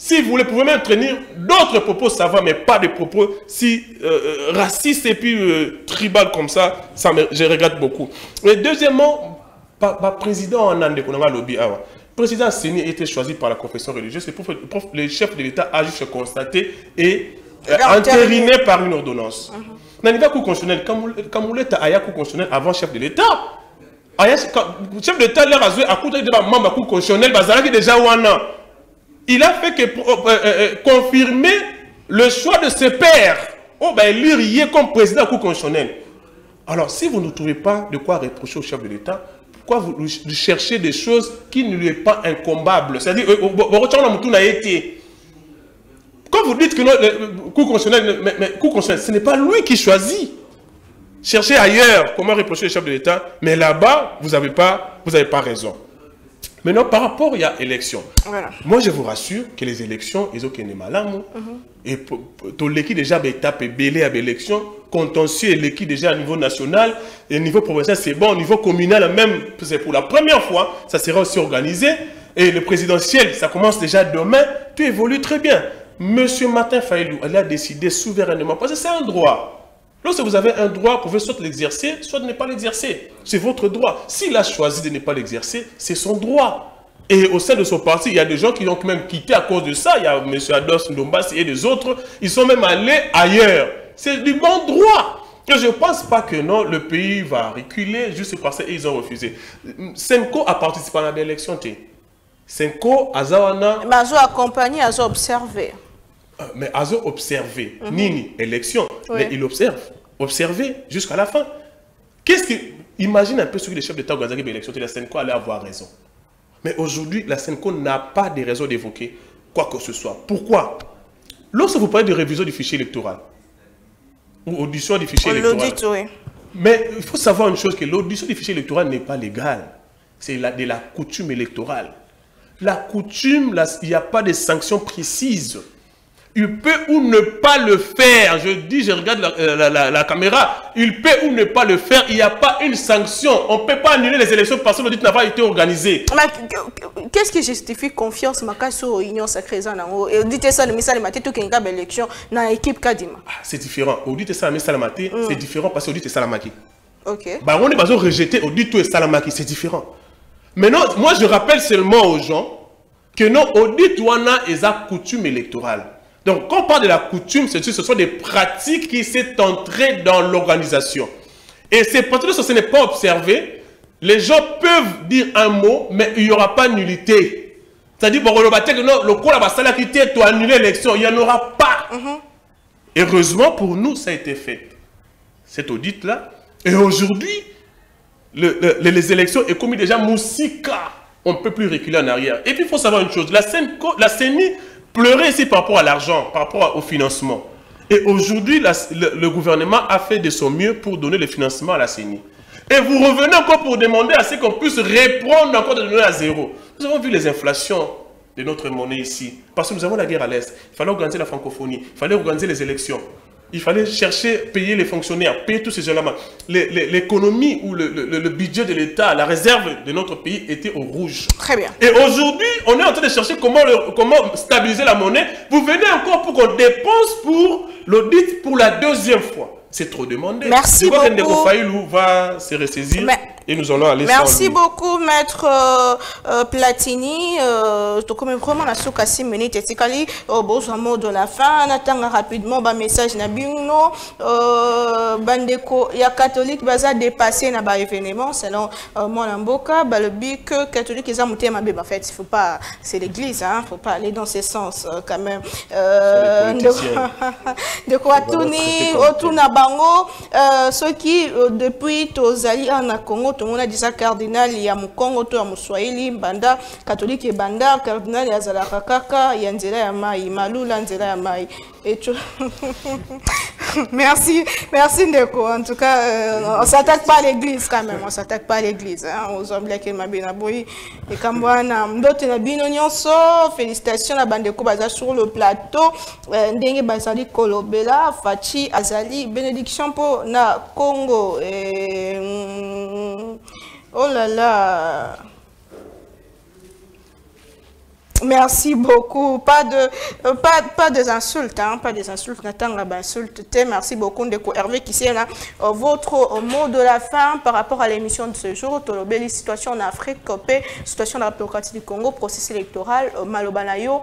Si vous voulez, vous pouvez même tenir d'autres propos savants, mais pas des propos si euh, racistes et puis euh, tribal comme ça, ça me, je regrette beaucoup. Et deuxièmement, par, par président en Ande, le président Séni a été choisi par la confession religieuse, et pour, pour, le chef de l'État a juste constaté et euh, entériné par une ordonnance. Dans le niveau constitutionnel, quand vous êtes à Cour constitutionnel avant chef de l'État, le chef de l'État a joué à coup de membre Cour constitutionnelle, déjà un an. Il a fait que pour, euh, euh, confirmer le choix de ses pairs. Oh, ben, lui riait comme président de la Cour constitutionnelle. Alors, si vous ne trouvez pas de quoi reprocher au chef de l'État, pourquoi vous, vous cherchez des choses qui ne lui est pas incombables? C'est-à-dire, quand vous dites que le Cour constitutionnelle, mais, mais, Cour constitutionnelle, ce n'est pas lui qui choisit. Cherchez ailleurs comment reprocher le chef de l'État, mais là-bas, vous n'avez pas, vous n'avez pas raison. Maintenant, par rapport à l'élection, voilà. Moi je vous rassure que les élections, ils ont qu'un malam. Et pour l'équipe déjà, étape belé à l'élection, contentieux l'équipe déjà à niveau national, et au niveau provincial, c'est bon, au niveau communal, même, c'est pour la première fois, ça sera aussi organisé. Et le présidentiel, ça commence déjà demain, tout évolue très bien. Monsieur Martin Fayulu, elle a décidé souverainement, parce que c'est un droit. Lorsque vous avez un droit, vous pouvez soit l'exercer, soit ne pas l'exercer. C'est votre droit. S'il a choisi de ne pas l'exercer, c'est son droit. Et au sein de son parti, il y a des gens qui ont même quitté à cause de ça. Il y a M. Ados Ndombasi et des autres. Ils sont même allés ailleurs. C'est du bon droit. Et je ne pense pas que non, le pays va reculer juste parce qu'ils ont refusé. Senko a participé à l'élection. Senko, Azawana... Mais Azo accompagné, Azo observé. Mais Azo observé, mm -hmm. Nini, élection, oui. Mais il observe, observé jusqu'à la fin. Qu'est-ce que... Imagine un peu ce que les chefs d'État organisent l'élection, la Senko allait avoir raison. Mais aujourd'hui, la Senko n'a pas de raison d'évoquer quoi que ce soit. Pourquoi? Lorsque vous parlez de révision du fichier électoral, ou audition du fichier électoral, oui. Mais il faut savoir une chose, que l'audition du fichier électoral n'est pas légale. C'est la, de la coutume électorale. La coutume, la, il n'y a pas de sanctions précises. Il peut ou ne pas le faire. Je dis, je regarde la, la, la, la caméra. Il peut ou ne pas le faire. Il n'y a pas une sanction. On ne peut pas annuler les élections parce que l'audit n'a pas été organisé. Qu'est-ce qui justifie confiance sur l'Union sacrée? Dites ça, le message de Maté, tout une élection dans l'équipe Kadima. C'est différent. Audit ça, le message de Maté, c'est différent parce que l'audit est Salamaki. Ok. Bah, on est pas rejeté, audit tout est Salamaki, c'est différent. Maintenant, moi, je rappelle seulement aux gens que non, audit wana est à coutume électorale. Donc, quand on parle de la coutume, ce sont des pratiques qui sont entrées dans l'organisation. Et ces pratiques, ce n'est pas observé. Les gens peuvent dire un mot, mais il n'y aura pas nullité. C'est-à-dire, bon, le cours la quitté, tu annuler l'élection, il n'y en aura pas. Mm-hmm. Heureusement, pour nous, ça a été fait. Cet audit-là. Et aujourd'hui, le, le, les élections est commis déjà moussika. On ne peut plus reculer en arrière. Et puis, il faut savoir une chose. La CENI pleurait ici par rapport à l'argent, par rapport au financement. Et aujourd'hui, le, le gouvernement a fait de son mieux pour donner le financement à la CENI. Et vous revenez encore pour demander à ce qu'on puisse reprendre encore de donner à zéro. Nous avons vu les inflations de notre monnaie ici. Parce que nous avons la guerre à l'Est. Il fallait organiser la francophonie. Il fallait organiser les élections. Il fallait chercher, payer les fonctionnaires, payer tous ces gens-là. L'économie ou le, le, le budget de l'État, la réserve de notre pays était au rouge. Très bien. Et aujourd'hui, on est en train de chercher comment, le, comment stabiliser la monnaie. Vous venez encore pour qu'on dépense pour l'audit pour la deuxième fois. C'est trop demandé. Merci beaucoup. Ndeko Fayulu va se ressaisir. Mais... Et nous allons aller Merci beaucoup, maître euh, euh, Platini. Euh, comme vraiment, la soukasim minute et tikali au beau mot de la fin. On attend rapidement un message na bino. Euh, bandeko ya catholique baza dépassé na ba événement selon euh, mon amboka. Bah le but que catholique ils ont monté ma bébé. En fait, il faut pas, c'est l'église, hein. Faut pas aller dans ce sens euh, quand même. Euh, de quoi tourner autour na bango. Euh, ceux qui euh, depuis Tozali en Congo. Tout le monde a dit ça, cardinal, il y a mon Congo, il y a mon Swahili, Banda, catholique et Banda, cardinal, il y a Zalaka Kaka, il y a Nzela Yamai, Malula Nzela Yamai. Et tu... merci, merci Ndeko. En tout cas, euh, on ne s'attaque pas à l'église quand même, on ne s'attaque pas à l'église. Hein, aux hommes qui m'ont bien aboué. Et comme moi, d'autres n'ont pas félicitations à Bandeko Baza sur le plateau. Ndenge Bazali Kolobela, Fachi Azali, bénédiction pour na Congo. Et, oh là là. Merci beaucoup. Pas de, euh, pas, pas des insultes, hein, pas des insultes. Nathan insulte. Merci beaucoup, Ndeko Hervé, qui c'est là. Euh, votre euh, mot de la fin par rapport à l'émission de ce jour, Tolobeli, situation en Afrique, situation de la démocratie du Congo, processus électoral, euh, Malobanayo,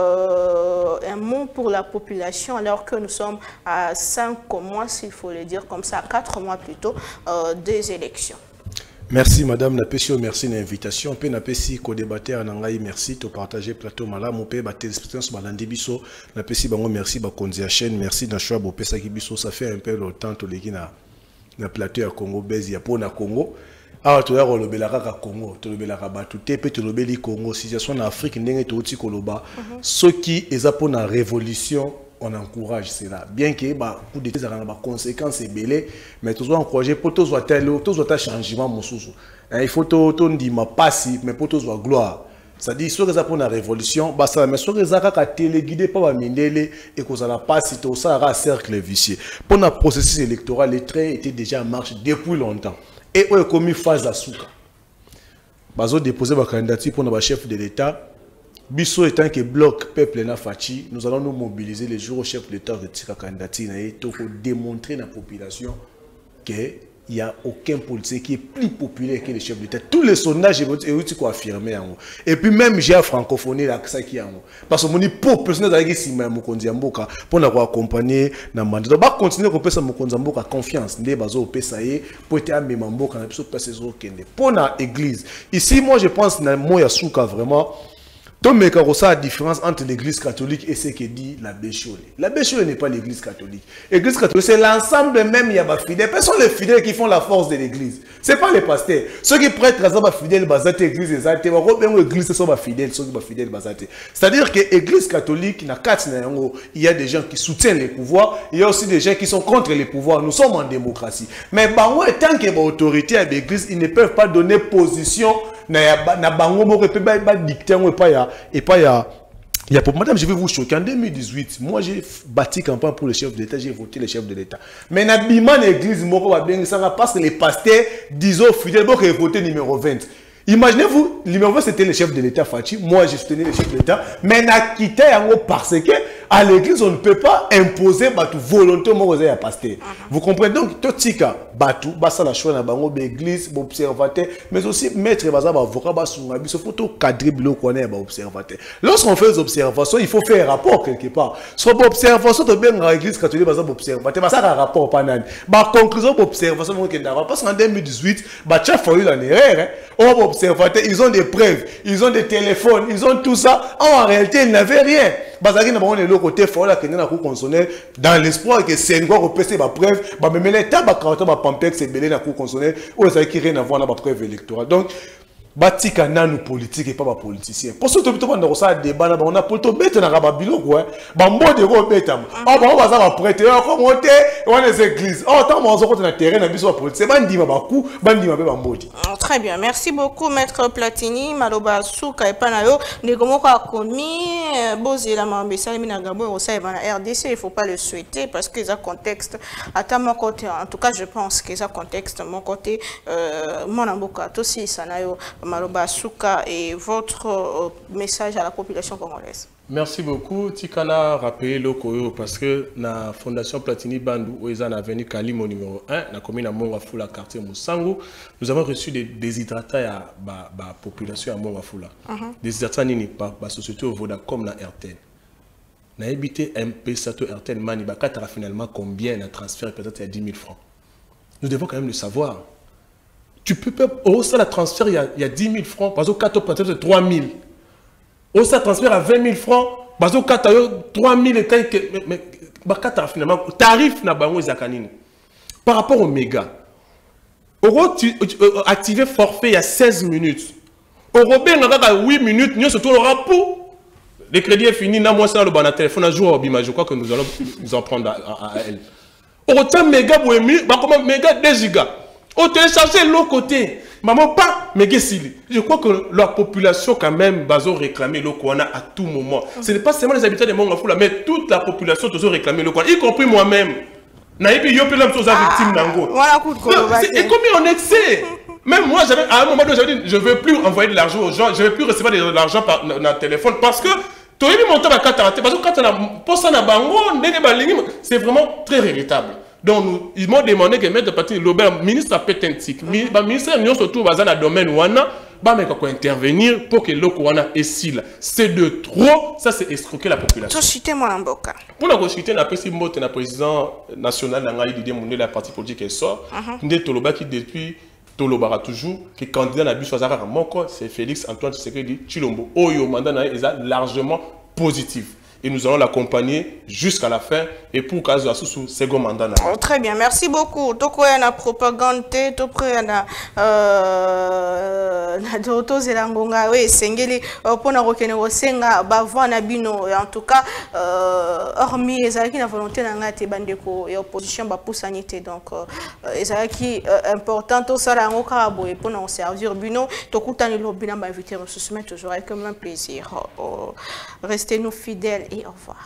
euh, un mot pour la population, alors que nous sommes à cinq mois, s'il faut le dire comme ça, quatre mois plutôt, euh, des élections. Merci Madame Napesio, merci de l'invitation. Pe Napesi ko débatteur nangai merci to partager plateau malamu pe ba téléspectateurs balandi biso. Napesi bango merci ba konzi a chaîne, merci na choix bo pesa ki biso, ça fait un peu longtemps to leki na na plateau ya Congo bezi ya pona Congo. Ah to ya ko lobela ka Congo, to lobela ka batu te pe to lobeli Congo, situation na Afrique ndenge to uti ko loba. Soki eza pona révolution on encourage cela. Bien que bah coup de tes arrangements conséquences et belé, mais tous encourager pour tous soit tel, tous soit changement mon sous. Il faut tout tout dit ma passe, mais pour tous soit gloire. Ça dit soit que ça pour la révolution, bah ça mais soit que ça ka téléguidé par ba mindele et que ça la passe tout ça a cercle vicieux. Pour le processus électoral, les trains étaient déjà en marche depuis longtemps. Et on a commis phase à souka. Bazo déposer ma candidature pour le chef de l'État. Bisso étant que bloc peuple na fachi, nous allons nous mobiliser les jours au chef de l'État de Tika Kandati pour démontrer à la population qu'il n'y a aucun policier qui est plus populaire que le chef de l'État. Tous les sondages sont affirmés. Et puis même j'ai la francophonie là ça qui est parce que mon peuple personnel qui si même Mokonzi Mboka pour nous accompagner dans mandat. Donc va continuer à faire Mokonzi Mboka confiance. Ndé bazo pesaye pour être amené Mboka na biso passer zo kende. Pour la église. Ici moi je pense na moya souka vraiment. Donc, mais quand on a la différence entre l'église catholique et ce que dit la Béchole. La Béchole n'est pas l'église catholique. L'église catholique, c'est l'ensemble même, il y a des fidèles. Ce sont les fidèles qui font la force de l'église. Ce n'est pas les pasteurs. Ceux qui prêtent les fidèles, l'église, l'église, ce sont les fidèles, ceux qui sont fidèles. C'est-à-dire que l'église catholique, il y a des gens qui soutiennent les pouvoirs, il y a aussi des gens qui sont contre les pouvoirs. Nous sommes en démocratie. Mais tant qu'il y a une autorité à l'église, ils ne peuvent pas donner position. Na bango mo pe ba dicter et pas ya et pas ya il y a pour madame je vais vous choquer en deux mille dix-huit moi j'ai bâti campagne pour le chef de l'État, j'ai voté le chef de l'État, mais na bima l'église moko ba bien ça parce que les pasteurs disons fidèles pour voter numéro vingt. Imaginez-vous, numéro vingt c'était le chef de l'État Fachi, moi j'ai soutenu le chef de l'État, mais na quitté yango parce que à l'église on ne peut pas imposer batu volontairement aux à pasteur. Vous comprenez donc totika batu basa la choix na bango l'église observateur mais aussi maître baza avocat basunga biso photo cadrer bilo connaît ba observateur. Lorsqu'on fait des observations, il faut faire un rapport quelque part. Soit observation de bien l'église catholique baza observateur, ba ça un rapport pas nani. Ba conclusion observation donc parce qu'en deux mille dix-huit, ba chef a eu la erreur. On observateur, ils ont des preuves, ils ont des téléphones, ils ont tout ça. En réalité, ils n'avaient rien. Bazaki na bango le côté fort là que na cour constitutionnelle dans l'espoir que c'est quoi repasser ma preuve, ba même l'état ba carton ba pampex c'est belé na cour constitutionnelle ou ça qui rien à voir na ba preuve électorale. Donc batika nanu politique et pas ba politicien. Pour ce que tu vas ça débat na on a poto bête na ba biloko hein. Ba mbode ko beta. Ah ba on va ça prêter ko monter on les églises. Oh tant on se na terrain na biso politique. Ba ndima ba ku, ba ndima ba mbodi. Très bien, merci beaucoup maître Platini, Maloba Souka et Panayo. Negomoko a commis Bozi la Mambessa mina Gabo au sein de la R D C, il faut pas le souhaiter parce que ça contexte à mon côté. En tout cas, je pense que ça contexte mon côté euh, mon amboka aussi Sanayo Maloba Souka et votre euh, message à la population congolaise. Merci beaucoup. Tikana rappelé le Koyo parce que la Fondation Platini Bandou, où ils en venu Kalimo numéro un, la commune à Mongafula, quartier Moussango, nous avons reçu des déshydratants à la population à Mongafula. Déshydratants nini par la société au Vodacom, la R T N. Na habité un peu Sato R T N Mani, bakatara finalement combien un transfert peut-être à dix mille francs. Nous devons quand même le savoir. Tu peux pas, au ça la transfert il y a, il y a dix mille francs, parce que peut-être c'est trois mille. Au ça transfert à vingt mille francs, parce que trois mille et quelques, mais bakatara finalement tarif na bango zakanini. Par rapport au méga, Euro tu, tu euh, activé forfait il y a seize minutes. Euro ben a huit minutes, nous surtout le rapport. Le crédit est fini, na moi ça le bon téléphone à jour au bima, je crois que nous allons nous en prendre à, à, à elle. Euro tiens méga bohémie, bah comment méga deux gigas. On télécharge l'autre côté. Maman pas méga sili. Je crois que la population quand même bazo réclamer le Kouana à tout moment. Ce n'est pas seulement les habitants de Mongafula, mais toute la population doit réclamer le Kouana, y compris moi-même. Naïbi yo pe l'homme victime nango. Voilà coup de et combien on excès? Même moi, à un moment donné, j'avais dit, je ne veux plus envoyer de l'argent aux gens, je ne veux plus recevoir de l'argent par le téléphone parce que tu as eu mon temps à parce que quand on a posé un bango, c'est vraiment très irritable. Donc, nous, ils m'ont demandé que mettre partie le ministre a pété un tic. Le ministère nous surtout dans le domaine où on a, bah mais quoi intervenir pour que le Kouana est si c'est de trop, ça c'est escroquer la population. Pour la consulter, on a pris le président national de la partie politique et sort, de Toloba qui depuis Tolobara toujours, qui candidat à Bus Wazara Moko, c'est Félix Antoine Tshisekedi Tshilombo. Oyo mandat est largement positif. Et nous allons l'accompagner jusqu'à la fin et pour Kazo sous second mandat. Oh, très bien, merci beaucoup. Toko ya na propagande, toko ya na euh na doto zelangonga we sengeli pona rokene rosenga bavwa na bino en tout cas euh hormis ezaki na volonté na ngate bandeko et opposition ba pousanité donc ezaki important to sala ngo ka boye pona servir bino tokutani lobina ba inviter on se soumet toujours avec un plaisir. Restez nous fidèles et au revoir.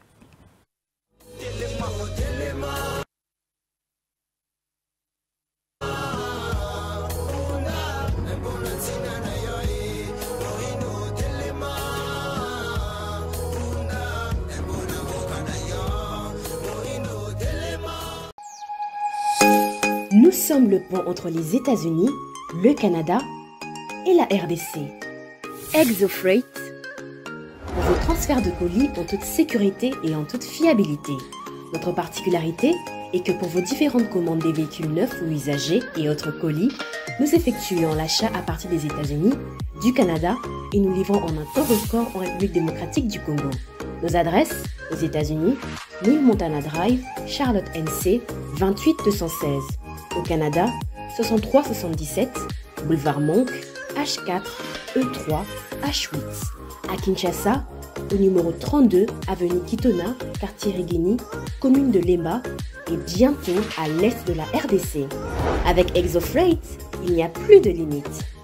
Nous sommes le pont entre les États-Unis, le Canada et la R D C. ExoFreight, pour vos transferts de colis en toute sécurité et en toute fiabilité. Notre particularité est que pour vos différentes commandes des véhicules neufs ou usagés et autres colis, nous effectuons l'achat à partir des États-Unis, du Canada et nous livrons en un temps record en République démocratique du Congo. Nos adresses aux États-Unis, mille Montana Drive, Charlotte N C, vingt-huit deux cent seize. Au Canada, soixante-trois soixante-dix-sept, boulevard Monk, H quatre, E trois, H huit. À Kinshasa, au numéro trente-deux, avenue Kitona, quartier Rigini, commune de Lemba, et bientôt à l'est de la R D C. Avec ExoFreight, il n'y a plus de limites.